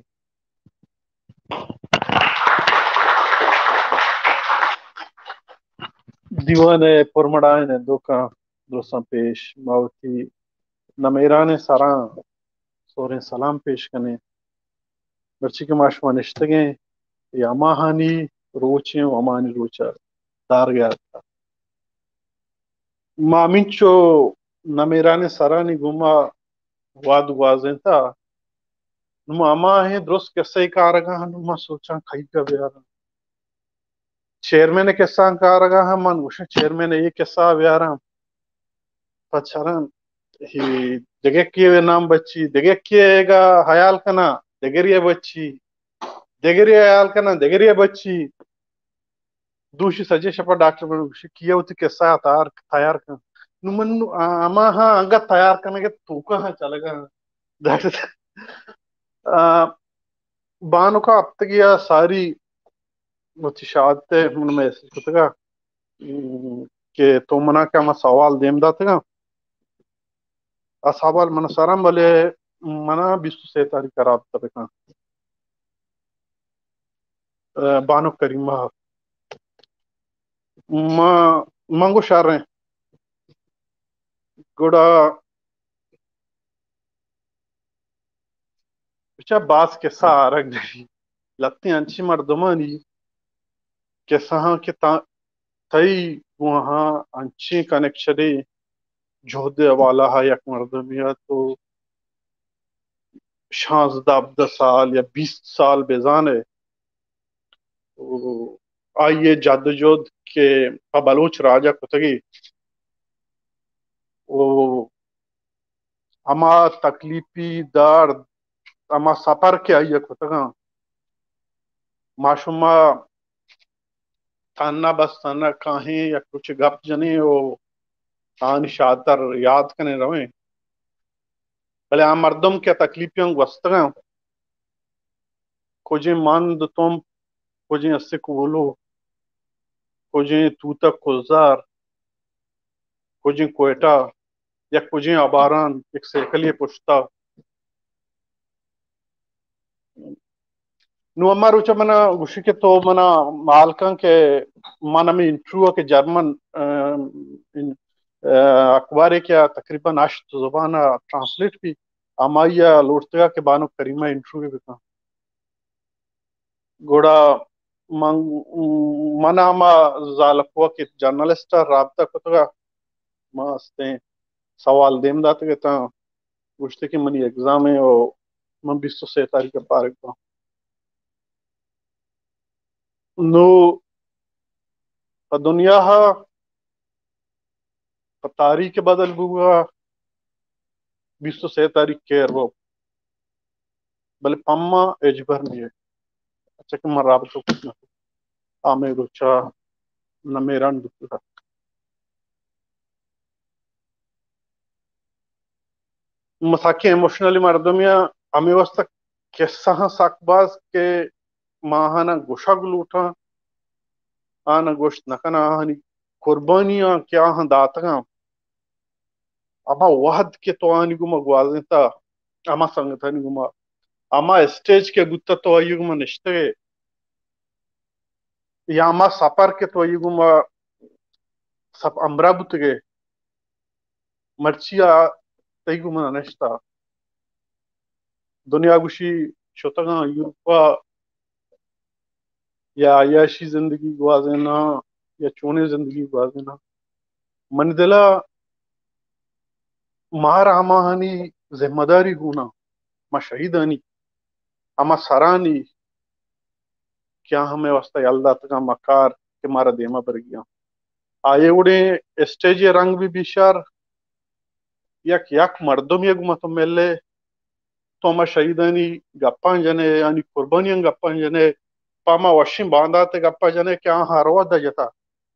दीवाने पुरमड़ाने दोका दोसा पेश मावती नमेराने सारा सोरे सलाम पेश कने बच्ची के माशमान इश्तगे या माहानी रोचे अमानी रोचा दार गया था मामिंचो नमेराने सरानी गुमा वाद वाजें था नुमा अमा है दुरुस्त कैसे कारगा नुमा सोचा खाई का बियारा चेयरमैन कैसा कारगा मन उसे चेयरमैन ये कैसा बियारा पछरन ही जगह किए नाम बच्ची जगह किएगा हयाल कना दगरिया बच्ची दगरिया हयाल कना दगरिया बच्ची दूसरी सजे शपा डॉक्टर बन किया होती कैसा तैयार कर नुमन अमा हाँ अंगा तैयार करने के तू कहाँ चलेगा डॉक्टर बानो का अब तक यह सारी وتی شهادت من mesaj kutaga ke to mana kama sawal demda taga asawal mana saram bale mana 23 tarik karab tabeka banu karima ma mango share goda bicha bas ke sa rag latti anchi mardumani ke saha ke تئی وہاں انچی کنیکشنی جہدے والا ہے یک مردمیہ تو 16 سال یا 20 سال بیزانے آئیے جد جد کے بلوچ راجہ کتگی وہ اما تکلیفی درد اما سفر کے آئیے کتگا معشومہ تانا بس تانا کہیں یا کچھ گپ جنے وہ آن شادر یاد کنے رویں بلے آن مردم کے تکلیفیاں وستگا کجھیں ماند تم کجھیں اسے کولو کجھیں توتا کزار کجھیں کوئٹا یا کجھیں آباران ایک سیکلی پشتا نو اما روچا منا گوشی کے تو منا مالکان کے مانا میں انٹرو کے جرمن اخبارے کیا تقریباً 8 زبانہ ٹرانسلیٹ بھی امائیا لوٹتگا کے بانو کریمہ انٹرو کے بکا گوڑا منا ما زالقوا کے جرنلسٹا رابطہ کتگا ما استے سوال دیم داتے گا تا گوشتے کی منی ایگزام ہے اور من 23 تاریخ پارک با نو دنیا ہا تاریخ بدل گوا 23 تاریخ کے رو بلے پما اجبر نہیں ہے اچھا کہ من رابطہ کچھ نہ آمے روچا نمیران دکتا مساکی ایموشنلی مردمیاں ہمیں واسطہ کیسا ہاں ساکباز کے ماہانا گوشا گلوٹا آنا گوشت نکنا آنی قربانیاں کیا ہاں داتگاں اما وحد کے تو آنی گما گوازن تا اما سنگتانی گما اما اسٹیج کے گتا تو آئی گما نشتے یا اما سپر کے تو آئی گما سب امرا بتگے مرچیا تی گما نشتا دنیا گوشی شتگاں یورپا یا عیاشی زندگی گوازینا یا چونے زندگی گوازینا من دلا مار آماہانی ذمہ داری ہونا ما شہیدانی اما سرانی کیا ہمیں واسطہ اللہ تکا مکار کے مارا دیما بر گیا آئے اڑے اسٹیج رنگ بھی بیشار یک مردم یک مطمئن ملے تو اما شہیدانی گپان جنے یعنی قربانیاں گپان جنے پاما وشیم باندھا تے گپا جنے کیا ہاں روا دا جتا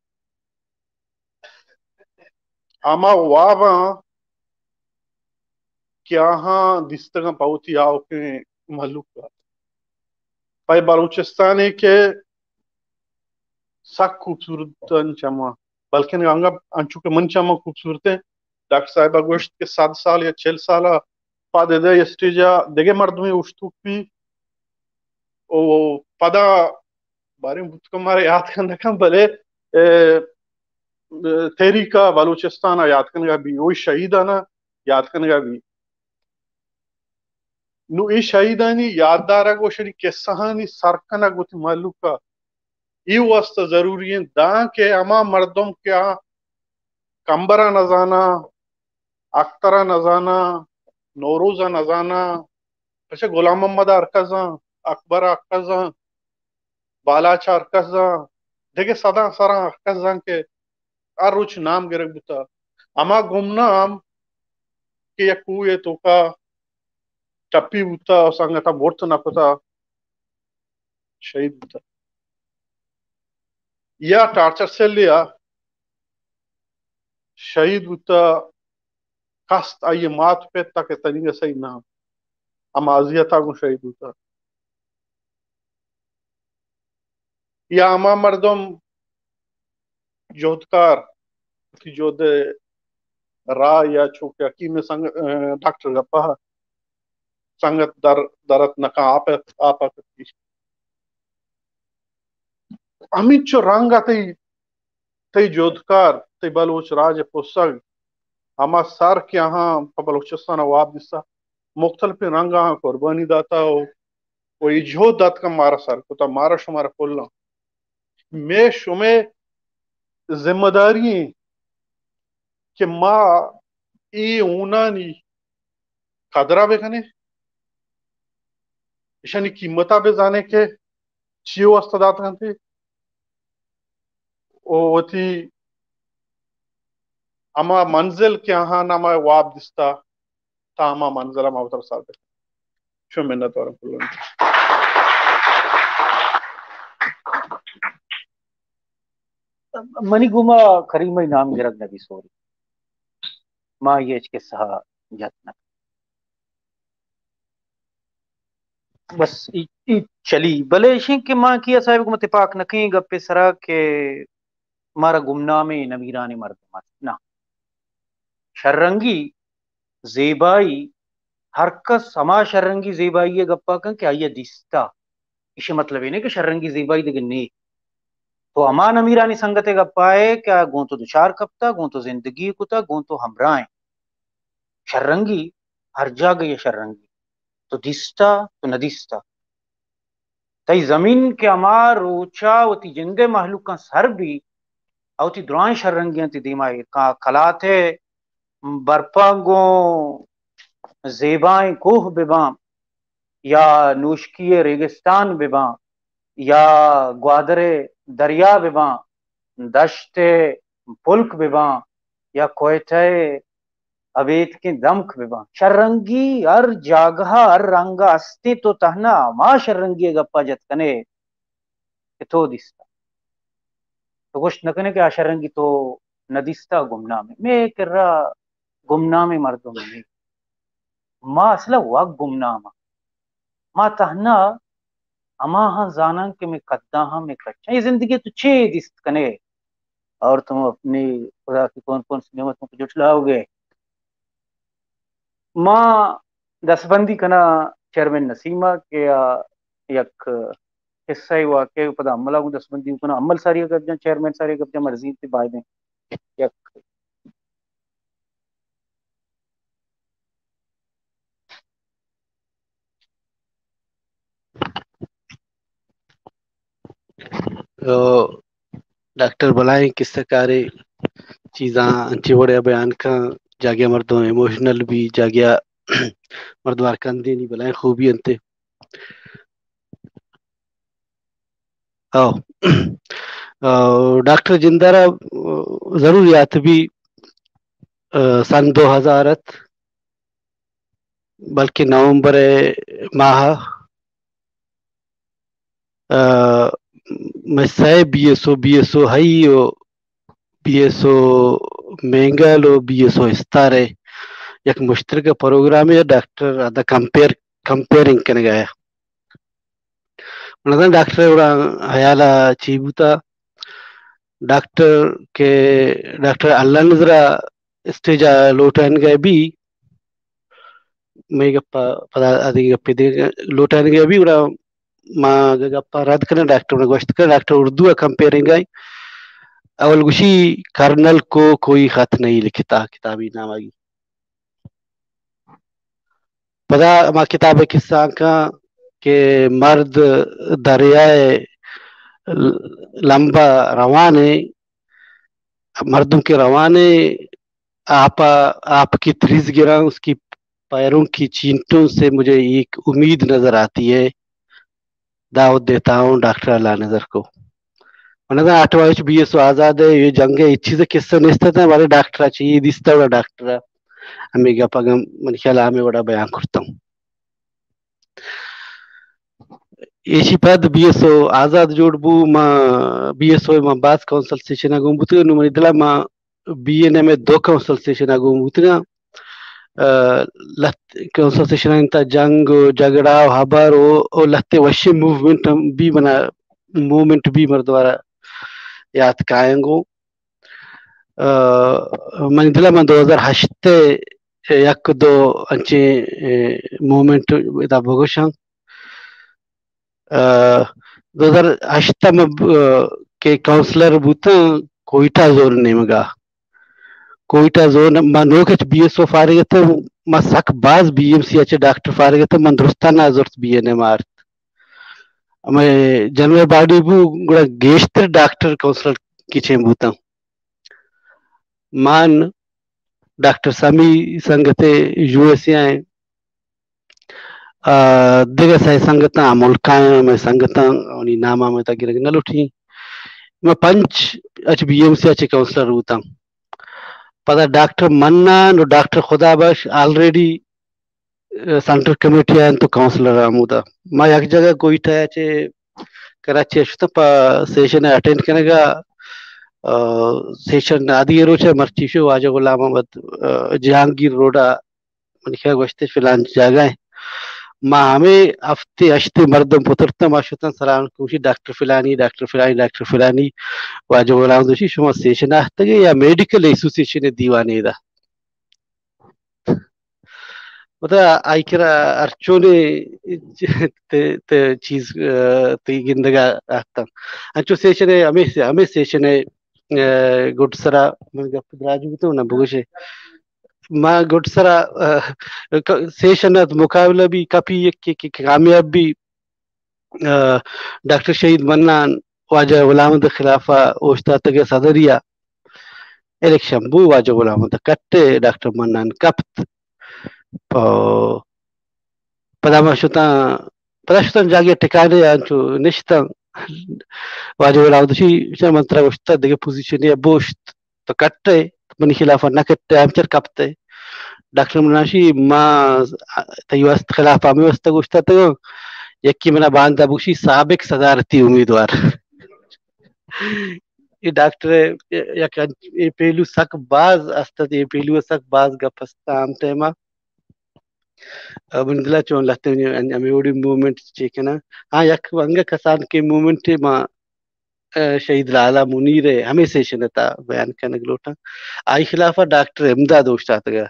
اما وابا کیا ہاں دستگاں پاوتی آو کے محلوک کا پائی بلوچستانی کے سک خوبصورت انچما بلکہ انگا انچو کے منچما خوبصورت ہیں ڈاکٹر صاحبہ گوشت کے 7 سال یا 6 سالہ پا دے دے اسٹیجا دیگے مردمی اشتوک بھی او پدا بارے میں بھتکم مارے یاد کرنے کا بلے تیری کا بلوچستان یاد کرنے کا بھی وہی شہیدانا یاد کرنے کا بھی نو ای شہیدانی یاددارا گوشنی کسہانی سرکنا گوتی مالوکا ای واسطہ ضروری ہیں داں کے اما مردم کیا کمبرہ نزانا اخترہ نزانا نوروزہ نزانا پچھے غلام محمد ارکزاں اکبر ارکزاں بالاچا ارکزاں دیکھے صدا سرا ارکزاں کے روچ نام گرگ بتا اما گمنام کہ یک کوئے تو کا چپی بتا اور سنگتا مورت نہ پتا شہید بتا یا ٹارچر سے لیا شہید بتا کست آئیے مات پہ تاکہ تنگہ صحیح نہ اما ازیتا کو شہید بتا या अमा मर्दम जोधकार की जोध रा या चूक हकीम संग डॉक्टर गप्पा संगत दरत नका आप अमित जो रंग तई जोधकार तई बलूच राज पुस्तक अमा सर के यहाँ बलूचिस्तान वाब दिसा मुख्तलिफ रंग कुर्बानी दाता हो वो इजो दत का मारा सर को मारा शुमारा पुल्ला मैं शुमे जिम्मेदारी कि माँ ई ऊनानी कदरा बेखने इशानी कीमता पे जाने के चियो अस्तादात करते ओ थी अमा मंजिल के यहाँ नामा वाब दिस्ता ता अमा मंजिल अमा उतर साथ शो मिन्नत और पुल्ला मनी गुमा खरीम नाम गिरक नबी सोरी माँ ये के सहा जतना बस चली भले इशी के माँ की साहिब को इत्तेफाक न कहीं गप्पे सरा के मारा गुमनामे नमीरानी मर्द ना शर्रंगी जेबाई हरकस समा शर्रंगी जेबाई ये गप्पा कं क्या ये दिस्ता इसे मतलब है कि शर्रंगी जेबाई देगे ने तो अमान अमीरानी संगते गप्पा है क्या गो तो दुशार कपता गो तो जिंदगी कुता गो तो हमराएं शर्रंगी हर जगह ये शर्रंगी तो दिस्ता तो न दिस्ता तई जमीन के अमार रोचा वती जिंदे महलूक का सर भी औती दुआएं शर्रंगियां ती दिमाए का खलाते बरपागो जेबाएं कोह बिबाम या नूशकिए रेगिस्तान बिबा या ग्वादरे दरिया बिबा दश्ते पुल्क बिबा या कोयटे अवेत के दमक बिबा शर्रंगी हर जागह हर रंगा अस्ति तो तहना मा शर्रंगी गप्पा जत कने तो दिस्ता तो कुछ न कने के शर्रंगी तो न दिस्ता गुमनामे मैं कर रहा गुमनामे मर्दों में माँ असला हुआ गुमनामा माँ तहना अमा हाँ जाना के मैं कद्दा हाँ मैं कच्चा ये जिंदगी तो छे दिस्त कने और तुम अपनी खुदा की कौन कौन सी नेमतों को जुटलाओगे माँ दसबंदी कना चेयरमैन नसीमा के यक हिस्सा ही हुआ के पता अमला को दसबंदी कना अमल सारी कब्जा चेयरमैन सारी कब्जा मर्जी से बाय में यक डॉक्टर बुलाएं किस कारी चीज़ा चिवड़े बयान का जागे मर्दों इमोशनल भी जागया मर्दवार कंदे नहीं बुलाएं खूबी अंते आओ डॉक्टर जिंदारा जरूरियात भी सन 2000 बल्कि नवंबर माह मैं सह बीएसओ हई बीएसओ मेंगल बीएसओ इस्तारे एक मुश्तरका प्रोग्राम है डॉक्टर अदा कंपेयरिंग करने गया मतलब डॉक्टर उड़ा हयाला चीबुता डॉक्टर अल्लाह नजरा स्टेज लोटन गए भी मैं गप्पा पता आदि गप्पे दे लोटन गए भी उड़ा माँ गप्पा रद्द करना डॉक्टर ने गोश्त कर डॉक्टर उर्दू कंपेयरिंग गई अवल गुशी कर्नल को कोई खत नहीं लिखता किताबी नाम आगी पता माँ किताब किस्सा का के मर्द दरियाए लंबा रवाने मर्दों के रवाने आपकी थ्रिज गिरा उसकी पैरों की चींटों से मुझे एक उम्मीद नजर आती है दावत देता हूँ डॉक्टर अल्लाह नजर को मतलब 8 बीएस आजाद है ये जंग है इच्छी से किस्सा निस्ता था हमारे डॉक्टर चाहिए दिस्ता बड़ा डॉक्टर हमें क्या पगम मन ख्याल हमें बड़ा बयान करता हूँ एशी पद बीएसओ आजाद जोड़बू माँ बीएसओ माँ बास काउंसिल सेशन आगो बुतगा नु मनिदला माँ बीएनए में 2 काउंसिल सेशन आगो बुतगा काउंसिल सेशन इंता जंग झगड़ा हबर ओ लत्ते वश्य मूवमेंट भी बना مومنٹ بھی مردوارا یاد کائنگو من دلا من 2008 یک دو انچے مومنٹ ادا بگوشاں 2008 میں کے کاؤنسلر بوتا کوئٹہ زون نیمگا کوئٹہ زون ما نوکچ بی ایس او فارغ تھا ما سک باز بی ایم سی اچ ڈاکٹر فارغ تھا من درستانہ زورت بی این مارت میں جنرل باڈی بو گڑا گیشتر ڈاکٹر کاؤنسلر کچھیں بوتا مان ڈاکٹر سامی سنگتے یو ایس اے آئیں دیگر سائے سنگتاں ملکائیں میں سنگتاں انہی نامہ میں تا گرگ نلوٹھی میں پنچ اچ بی ایم سی اچ کاؤنسلر ہوتا پتہ ڈاکٹر منا نو ڈاکٹر خدا بخش آلریڈی سینٹرل کمیٹی آئیں تو کاؤنسلر آمودا ما یک جگہ کوئٹہ اچے کراچی اشتا پا سیشن اٹینڈ کرنے گا سیشن آدھی روچہ مرچیشو واجہ غلام احمد جہانگیر روڈا من خیال گوشتے فلان جگہ ہے ما ہمیں ہفتے اشتے مردم پترتا ما شتن سلام کوشی ڈاکٹر فلانی ڈاکٹر فلانی ڈاکٹر فلانی واجہ غلام دوشی شما سیشن آہتا گے یا میڈیکل ایسوسیشن دیوانے دا مطلب آئی کرا ارچونے چیز تی گندگا آتا انچو سیشن ہے ہمیں سیشن ہے گوٹ سرا من گپ راجو تو نہ بگوشے ما گوٹ سرا سیشن مقابلہ بھی کپی ایک کامیاب بھی ڈاکٹر شہید منان واجہ غلام احمد خلافہ اوشتا تگے صدریہ الیکشن بو واجہ غلام احمد کٹے ڈاکٹر منان کپت پدا شتان جاگے ٹکانے انچو نشتن واجہ غلام دوشی منترا گوشتا دیگه پوزیشن یا بوشت تو کٹے منی خلافہ نہ کٹے ہمچر کپتے ڈاکٹر مناشی ما تیو است خلاف ہمیں واسطہ گوشتا تو یکی منا باندھا بوشی سابق صدارتی امیدوار یہ ڈاکٹر یک یہ پہلو سک باز استد یہ پہلو سک باز گپستا ہم تیما من دلا چون لگتے ہیں ہمیں اوڑی مومنٹ چیکنا ہاں یک ونگا کسان کے مومنٹ ما شہید لالا منیر ہے ہمیں سیشن تھا بیان کرنے گلوٹا آئی خلافہ ڈاکٹر امداد اوشتات گا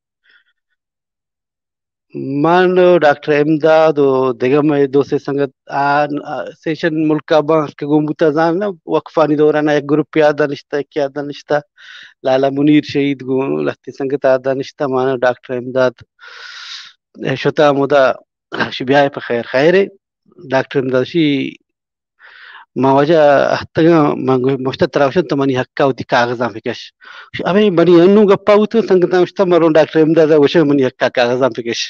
مان ڈاکٹر امداد و دگم دو سے سنگت سیشن ملکہ بانس کے گمبوتا زان نا وقفانی دورانا ایک گروپ یادہ نشتا ایک یادہ نشتا لالا منیر شہید گو لختی سنگت آدھا نشتا مانا ڈاکٹر امداد شتا مدا شبیائے پا خیر خیرے ڈاکٹر امداد شی ما وجہ احتگا مشتا تراوشن تو منی حقا ہوتی کاغذان فکش ابھی منی انو گپا ہوتا سنگتا مشتا مرون ڈاکٹر امداد وشا منی حقا کاغذان فکش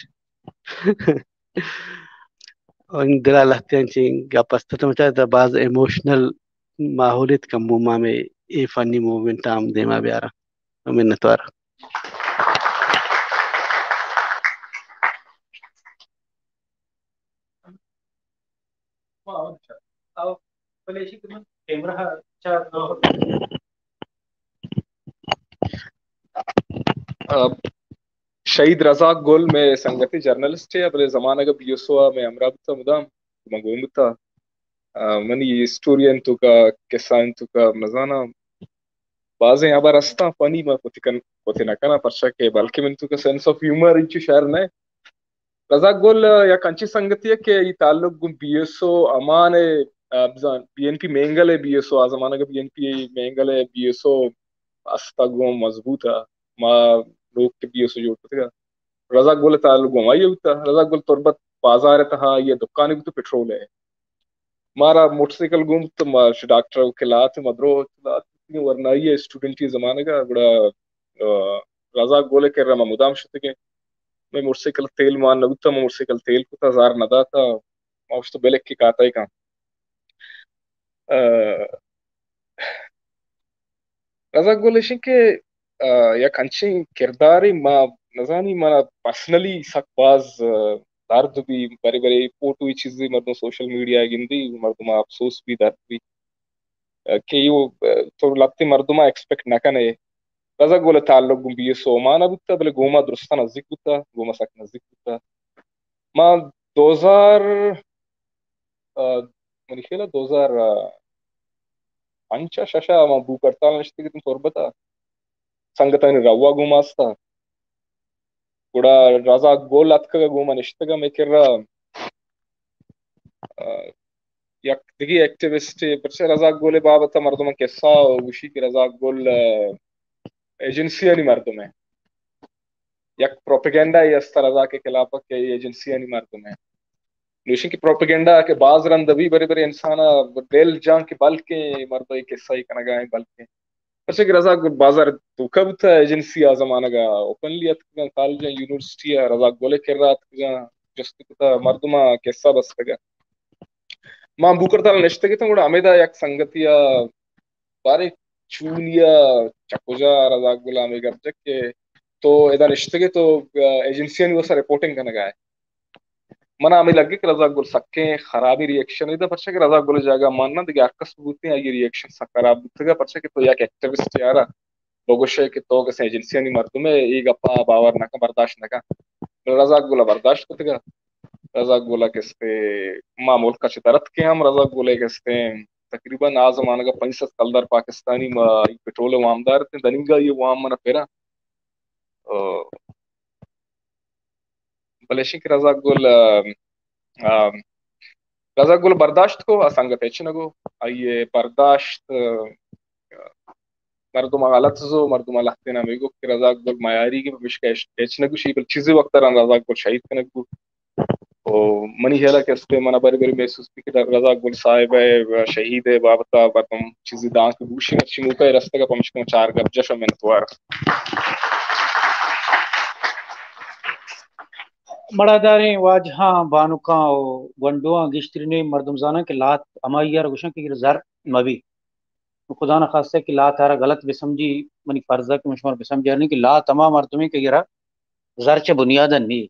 ان دلا لہتیاں چین گپ استتا مچا بعض ایموشنل ماحولیت کم موما میں اے فنی مومنٹ آم دیما بیارا منتوارا شہید رزاق گل میں سنگتی جرنلسٹ ہے اپنے زمانہ کا بی ایس او میں امرابتا مدام مگومتا منی ہسٹورین تو کا کسان تو کا مزانا بازیں ابر استا فنی ما کوتی نکنا پرچا کے بلکہ من تو کا سینس آف ہیومر انچو شہر نے رزاق گل یا کنچی سنگتی ہے کہ یہ تعلق بی ایس او امان بی این پی مینگل ہے بی ایس او زمانہ کا بی این پی مینگل ہے بی ایس او استا گو مضبوط ہے ما لوگ کے بی ایس او جو ہوتا ہے رزاق گل تعلق گو آئی ہوتا رزاق گل تربت بازار تہا یہ دکانی بھی تو پیٹرول ہے مارا موٹر سائیکل گھوم تو ڈاکٹر کے لات مدرو ورنہ یہ اسٹوڈنٹ زمانے کا بڑا رزاق گولے کر رہا مدام شتے کہ میں موٹر سائیکل تیل مان نگتا موٹر سائیکل تیل کو تھا زار ندا تھا موش تو بیلک کی کاتا ہی کام رزاق گولے شن کہ یا کنچی کرداری ما نزانی مانا پرسنلی سک باز درد بھی بڑے بڑے فوٹو چیزیں مردوں سوشل میڈیا گندی مردما افسوس بھی درد بھی کہ یہ تو لگتے مردما ایکسپیکٹ نہ کنے رزاق گولے تعلق بی ایس او مانا بودتا بلے گوما درستا نزدیک بودتا گوما سک نزدیک بودتا ما 2000 من خلال 2005 6 ما بوكرتال نشتغل تربتا సంగతని రవ్వ గుమాస్తా కూడా రజా గోల్ అతకగా గుమ నిష్టగా మేకిర్రా yak digi activist perse razak gole babata marduma kessa ushi ki razak gol agency ani mardume yak propaganda yasta razak ke khilaf ke agency ani mardume ushi ki propaganda ke baaz ran dabi bari bari insana del jaan ki balke mardo kessa hi kanaga hai balke perse ki razak bazar tu kab tha agency a zamana ga openly at college university razak gole kerrat just ta marduma kessa bastaga మా బూకర్తాల next కూడా అమేదా యాక్ సంగతియా బారే చూలియా చకుజా రజాక్ గులా మే గబ్జక్ के तो एदा निश्चित तो agency ने वो सा रिपोर्टिंग करने गया मना हमें लगे कि रजाक गुल सक्के खराबी रिएक्शन इधर परसे कि रजाक गुल जाएगा मानना दिखे आकस बुद्धि आई रिएक्शन सा खराब दिखेगा परसे कि तो या के एक्टिविस्ट यारा लोगों से कि तो कैसे एजेंसी ने मर्दों में एक अपना बावर ना का बर्दाश्त ना का रजाक गुला बर्दाश्त करतेगा रजाक गोला किस्ते मामूल का चितारत के हम रजाक गोले किस्ते तकरीबन आज जमाने का 65 कलदार पाकिस्तानी पेट्रोल वामदार थे दनिंगा ये वाम मना फेरा बलेशी की रजाक गोल बर्दाश्त को असंगत है नगो आइए बर्दाश्त मर्दुमा गलत जो मर्दुमा लगते ना मेरे को कि रजाक गोल मायारी की विशेष नगो शी बल चीजें वक्त रजाक गोल शहीद करने को मनी हेला के मन बरी बरी महसूस की रजा गुल साहिब है शहीद है बाबता बतम चीज दांत बूशी अच्छी मुका रास्ते का पमश को चार गब जशो में नतवार बड़ादारे वाजहा बानुका वंडुआ गिश्तरीने मर्दमजाना के लात अमाइया रगुशा की जर मबी खुदा न खास्ते की लात आरा गलत बेसमझी मनी फर्जा के मशमर बेसमझी की लात तमाम मर्दमी के गिरा जर च बुनियादन नहीं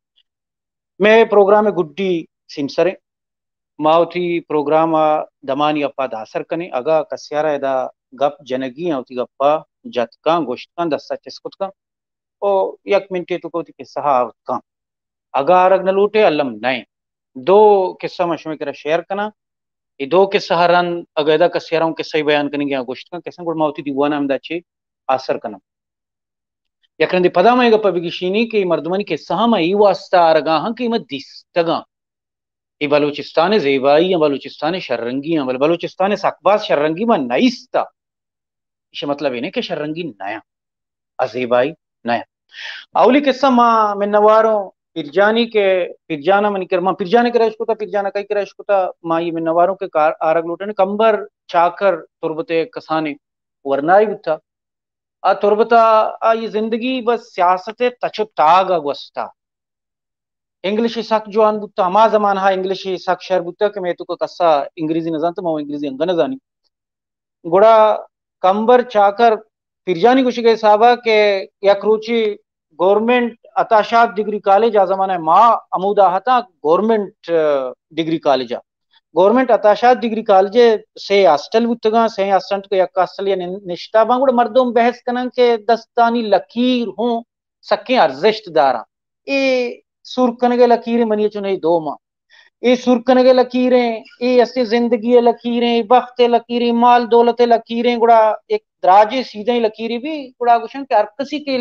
मैं प्रोग्राम गुड्डी सिमसरे माउथी प्रोग्राम दमानी अपा दासर कने अगा कस्यारा एदा गप जनगी औती गप्पा जतका गोश्तका दस्ता चस्कुतका ओ एक मिनट तो कोती के सहावतका अगा अरग न लूटे अल्लम नहीं दो किस्सा मशमे करा शेयर कना ये दो किस्सा हरन अगेदा कस्यारा के सही बयान करने गया गोश्तका कैसे गुड माउथी दीवाना हमदाची आसर कना याकरंदी पदामा गप्प बिगिशीनी के मर्दमनी के सहम ई वास्ता अरगा कीमत दिस्तगा ये बलूचिस्तान ज़ेबाई या बलूचिस्तान शर्रंगी या बलूचिस्तान सकबाज शर्रंगी में नईस्ता इसे मतलब इन्हें के शर्रंगी नया अज़ेबाई नया अवली किस्सा माँ मिन्नवारों पिरजानी के पिरजाना मन कर माँ पिरजाने के रश्कुता पिरजाना कई के रश्कुता माँ ये मिन्नवारों के कार आरग लूटने कंबर चाकर तुरबते कसाने वरनाई बुता आ तुरबता आ ये जिंदगी बस सियासत तचो ताग अगवस्ता इंग्लिश सक जो अन बुता अमा जमान हा इंग्लिश सक शहर बुता के मैं तो को कस्सा अंग्रेजी न जानता मैं अंग्रेजी अंग न जानी गुड़ा कंबर चाकर पिरजानी कुछ के साहबा के यकरूची गवर्नमेंट अताशात डिग्री कॉलेज आ जमाना माँ अमूदा हता गवर्नमेंट डिग्री कॉलेज गवर्नमेंट अताशात डिग्री कॉलेज से हॉस्टल बुतगा से हॉस्टल को यक हॉस्टल या निष्ठा बांगुड़ मर्दों बहस कना के दस्तानी लकीर हूं सके अर्जिश्त दारा ए सुरकन के लकीरें मनिए चुने दो माँ ये सुरकन के लकीरें ये ऐसे जिंदगी लकीरें बख्त लकीरें माल दौलत लकीरें गुड़ा एक दराजे सीधे लकीरें भी गुड़ा गुशन के अरकसी के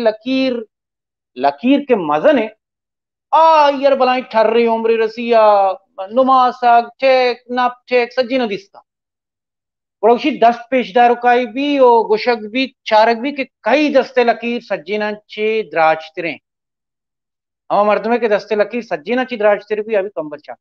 लकीर के मजन है आ यार बलाई ठर्रे उम्र रसिया नुमासाग ठेक नप ठेक सज्जी न दिसता गुड़ा दस्त पेशदार काई भी ओ गुशक भी चारक भी के कई दस्ते लकीर सज्जी न चे द्राज तिरे हम मर्दमे के दस्ते लकीर सज्जी न ची द्राज तिरे भी अभी कंबर चा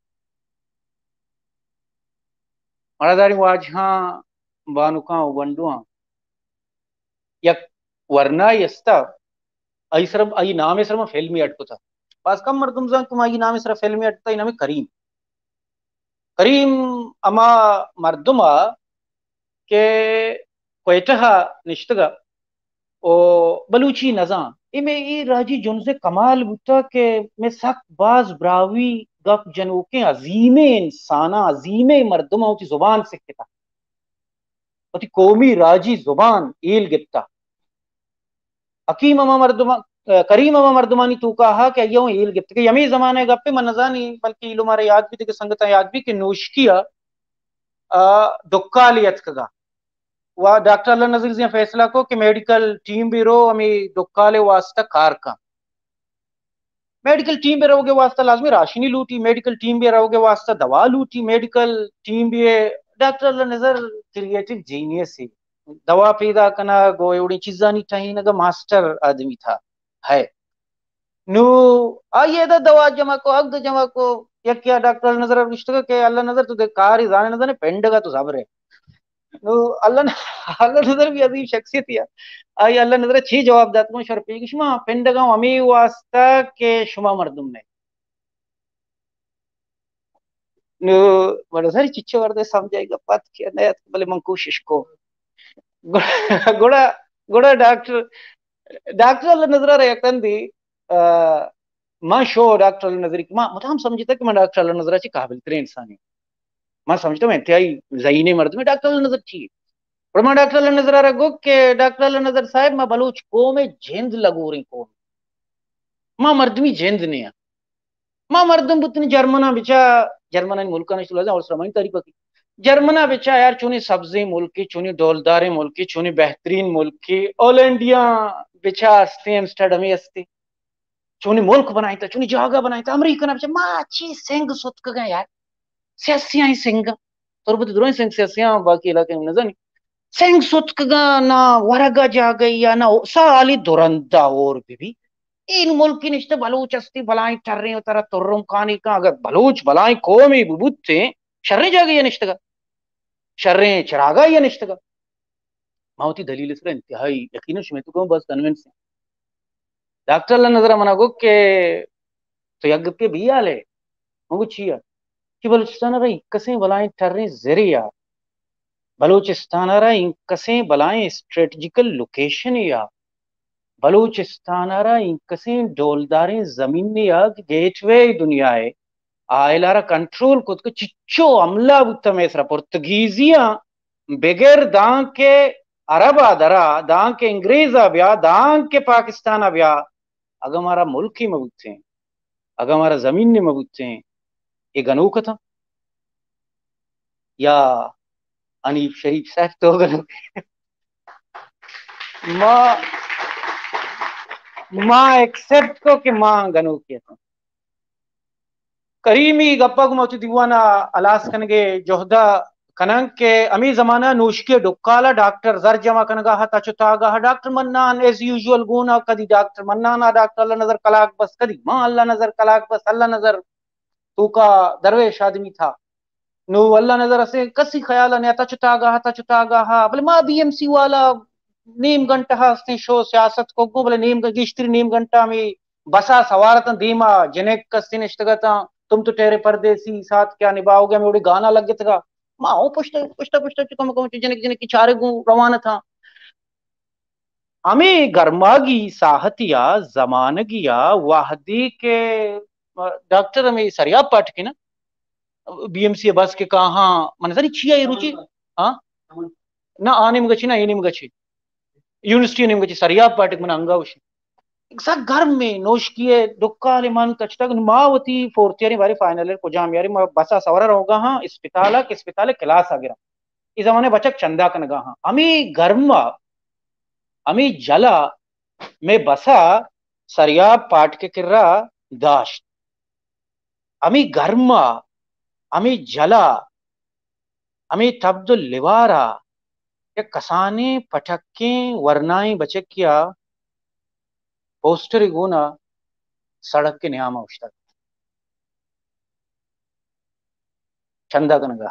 मरादारी वाज हाँ बानुका वंडुआ यक वरना यस्ता आई सरम आई नाम सरम फिल्मी अटको था पास कम मर्दम जान तुम आई नाम सर फिल्मी अटता इनामे करीम करीम अमा मर्दुमा के कोयटहा निश्तगा ओ बलूची नजान इमे ई राजी जुन से कमाल बुता के मैं सक बाज ब्रावी गप जनोके अजीमे इंसाना अजीमे मर्दुमा होती जुबान से किता होती कौमी राजी जुबान ईल गिप्ता हकीम अमा मर्दुमा करीम अमा मर्दुमानी तू कहा कि यो ईल गिप्त के यमी जमाने गप्पे मन नजानी बल्कि इलो मारे याद भी थे संगत याद भी कि नोश किया दुक्कालियत कगा वा डॉक्टर अल्लाह नजर से फैसला को कि मेडिकल टीम भी रो हमें दुक्काले वास्ता कार का मेडिकल टीम भी रहोगे वास्ता लाजमी राशनी लूटी मेडिकल टीम भी रहोगे वास्ता दवा लूटी मेडिकल टीम भी doctor Allah Nazar creative genius है दवा पैदा करना गो एवढी चीजा नहीं चाहिए ना मास्टर आदमी था है नु आइए दवा जमा को अग्द जमा को या क्या डॉक्टर नजर इश्तगा के अल्लाह नजर तो कार ही जाने नजर पेंडगा तो साबरे नु अल्लाह नजर भी अजीब शख्सियत है आई अल्लाह नजर अच्छी जवाब दात शर पे कि शुमा पेंडगा अमी वास्ता के शुमा मर्दुम ने नु बड़ा सारी चिच्चे वर्दे समझाएगा पत के नया भले मन कोशिश को गोड़ा गोड़ा डॉक्टर अल्लाह नजर रे कंदी मां शो डॉक्टर अल्लाह नजर मां मतलब समझता कि मैं डॉक्टर अल्लाह नजर ची काबिल तरीन इंसान है मैं समझता मैं इंतहाई ज़हीने मर्द में डॉक्टर अल्लाह नजर थी और मैं डॉक्टर अल्लाह नजर रगो के डॉक्टर अल्लाह नजर साहब मैं बलूच को में जेंद लगो रही को मां मर्दमी जेंद ने मां मर्दम बुतनी जर्मना बिचा जर्मना मुल्क ने चला और श्रमाइन तरीका की जर्मना बिचा यार चुनी सब्जी मुल्क की चुनी डोलदारे मुल्क की चुनी बेहतरीन मुल्क की ऑल इंडिया बिचा अस्ते एम्स्टर्डम अस्ते चुनी मुल्क बनाई था चुनी जगह बनाई था अमेरिका ना बिचा मां अच्छी सिंग सुत का यार सियासियां ही सिंग तुरबत दुरों सिंग सियासियां बाकी इलाके में नजर नहीं सिंग सुत का ना वरगा जा गई या ना साली दुरंदा और भी इन मुल्क की निश्चित बलूच अस्ती बलाई ठर रही तरह तुर्रम खानी का अगर बलूच बलाई कौमी बुबुत थे शर्रे जा गई निश्चित शर्रे चरागा या निश्चित मावती दलील से इंतहाई यकीन में तो बस कन्विंस है डॉक्टर अल्लाह नजर मना गो के तो यज्ञ पे भी आले मगु छिया कि बलूचिस्तान रही कसे बलाई ठर रही जरिया बलूचिस्तान रही कसे बलाई स्ट्रेटजिकल लोकेशन या बलूचिस्तान कसे डोलदारे जमीन या गेटवे दुनिया है आयलारा कंट्रोल खुद को चिच्चो अमला बुत्तमेसरा पुर्तगीजिया बगैर दां के अरब आदरा दां के अंग्रेज आव्या दां के पाकिस्तान आव्या अगर हमारा मुल्क ही मबूत हैं अगर हमारा जमीन ने मबूत हैं ये गनूक था या अनीफ शरीफ साहब तो गनूक माँ एक्सेप्ट को कि माँ गनूक किया था करीमी गप्पा गुमौती दीवाना अलास कनगे जोहदा कनंग के अमी जमाना नूश के डुक्काला डॉक्टर जर जमा कनगा हता चुतागा डॉक्टर मन्नान एज यूजुअल गुना कदी डॉक्टर मन्नाना डॉक्टर अल्लाह नजर कलाक बस कदी मां अल्लाह नजर कलाक बस अल्लाह नजर तू का दरवेश आदमी था नो अल्लाह नजर से कसी ख्याल ने हता चुतागा हा बोले मां बीएमसी वाला नीम घंटा हस्ते शो सियासत को बोले नीम गिश्तरी नीम घंटा में बसा सवारत धीमा जनेक कस्ती निष्ठगता तुम तो ठहरे परदेसी साथ क्या निभाओगे मैं गाना लग गया था माओ पुष्ट चुका जनक जनक की चारे गु रवाना था हमें गर्मागी साहतिया जमानगिया वाहदी के डॉक्टर हमें सरिया पाठ के ना बीएमसी बस के कहा मन सरी छिया रुचि हाँ ना आने में गची ना ये में गची यूनिवर्सिटी ने सरिया पाठ मन अंगावशी सब घर में नोश किए दुक्का लिमान कचटा मावती फोर्थ ईयर बारी फाइनल ईयर को जाम यारी बसा सवरा रहोगा हाँ इस्पिताल क्लास आगे इस जमाने बचक चंदा कनगा हाँ अमी गर्मा अमी जला में बसा सरिया पाट के किर्रा दाश्त अमी गर्मा अमी जला अमी तब्दुल लिवारा या कसाने पटक्के वरनाई बचक किया पोस्टर गुना सड़क के नियामा उश्ता चंदा कनगा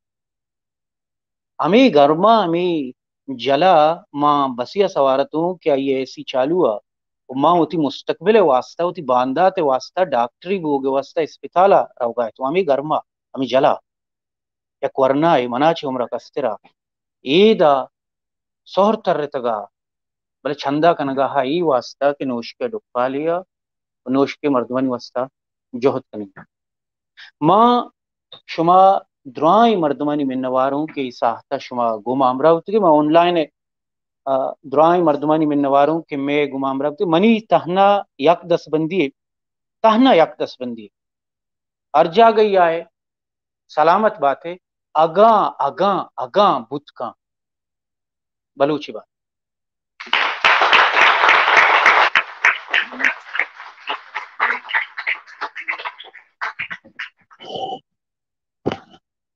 अमी गर्मा अमी जला माँ बसिया सवारतों क्या ये ऐसी चालू हुआ माँ होती मुस्तकबिल वास्ता होती बांदा ते वास्ता डॉक्टरी बोगे वास्ता इस्पिताला रहोगा तो अमी गर्मा अमी जला या क्वरना है मनाची उम्र कस्तिरा ईदा सोहर तरतगा बले चंदा कनगा हा ई वास्ता के नोश के डुक्का लिया नोश के मर्दवानी वास्ता जोहद कनिया माँ शुमा द्राई मर्दवानी मिन्नवारों के साहता शुमा गुमा अमरावती के माँ ऑनलाइन द्राई मर्दवानी मिन्नवारों के मैं गुमा अमरावती मनी तहना यक दस बंदी अर्जा गई आए सलामत बात है اگاں اگاں اگاں بت کاں بلوچی بات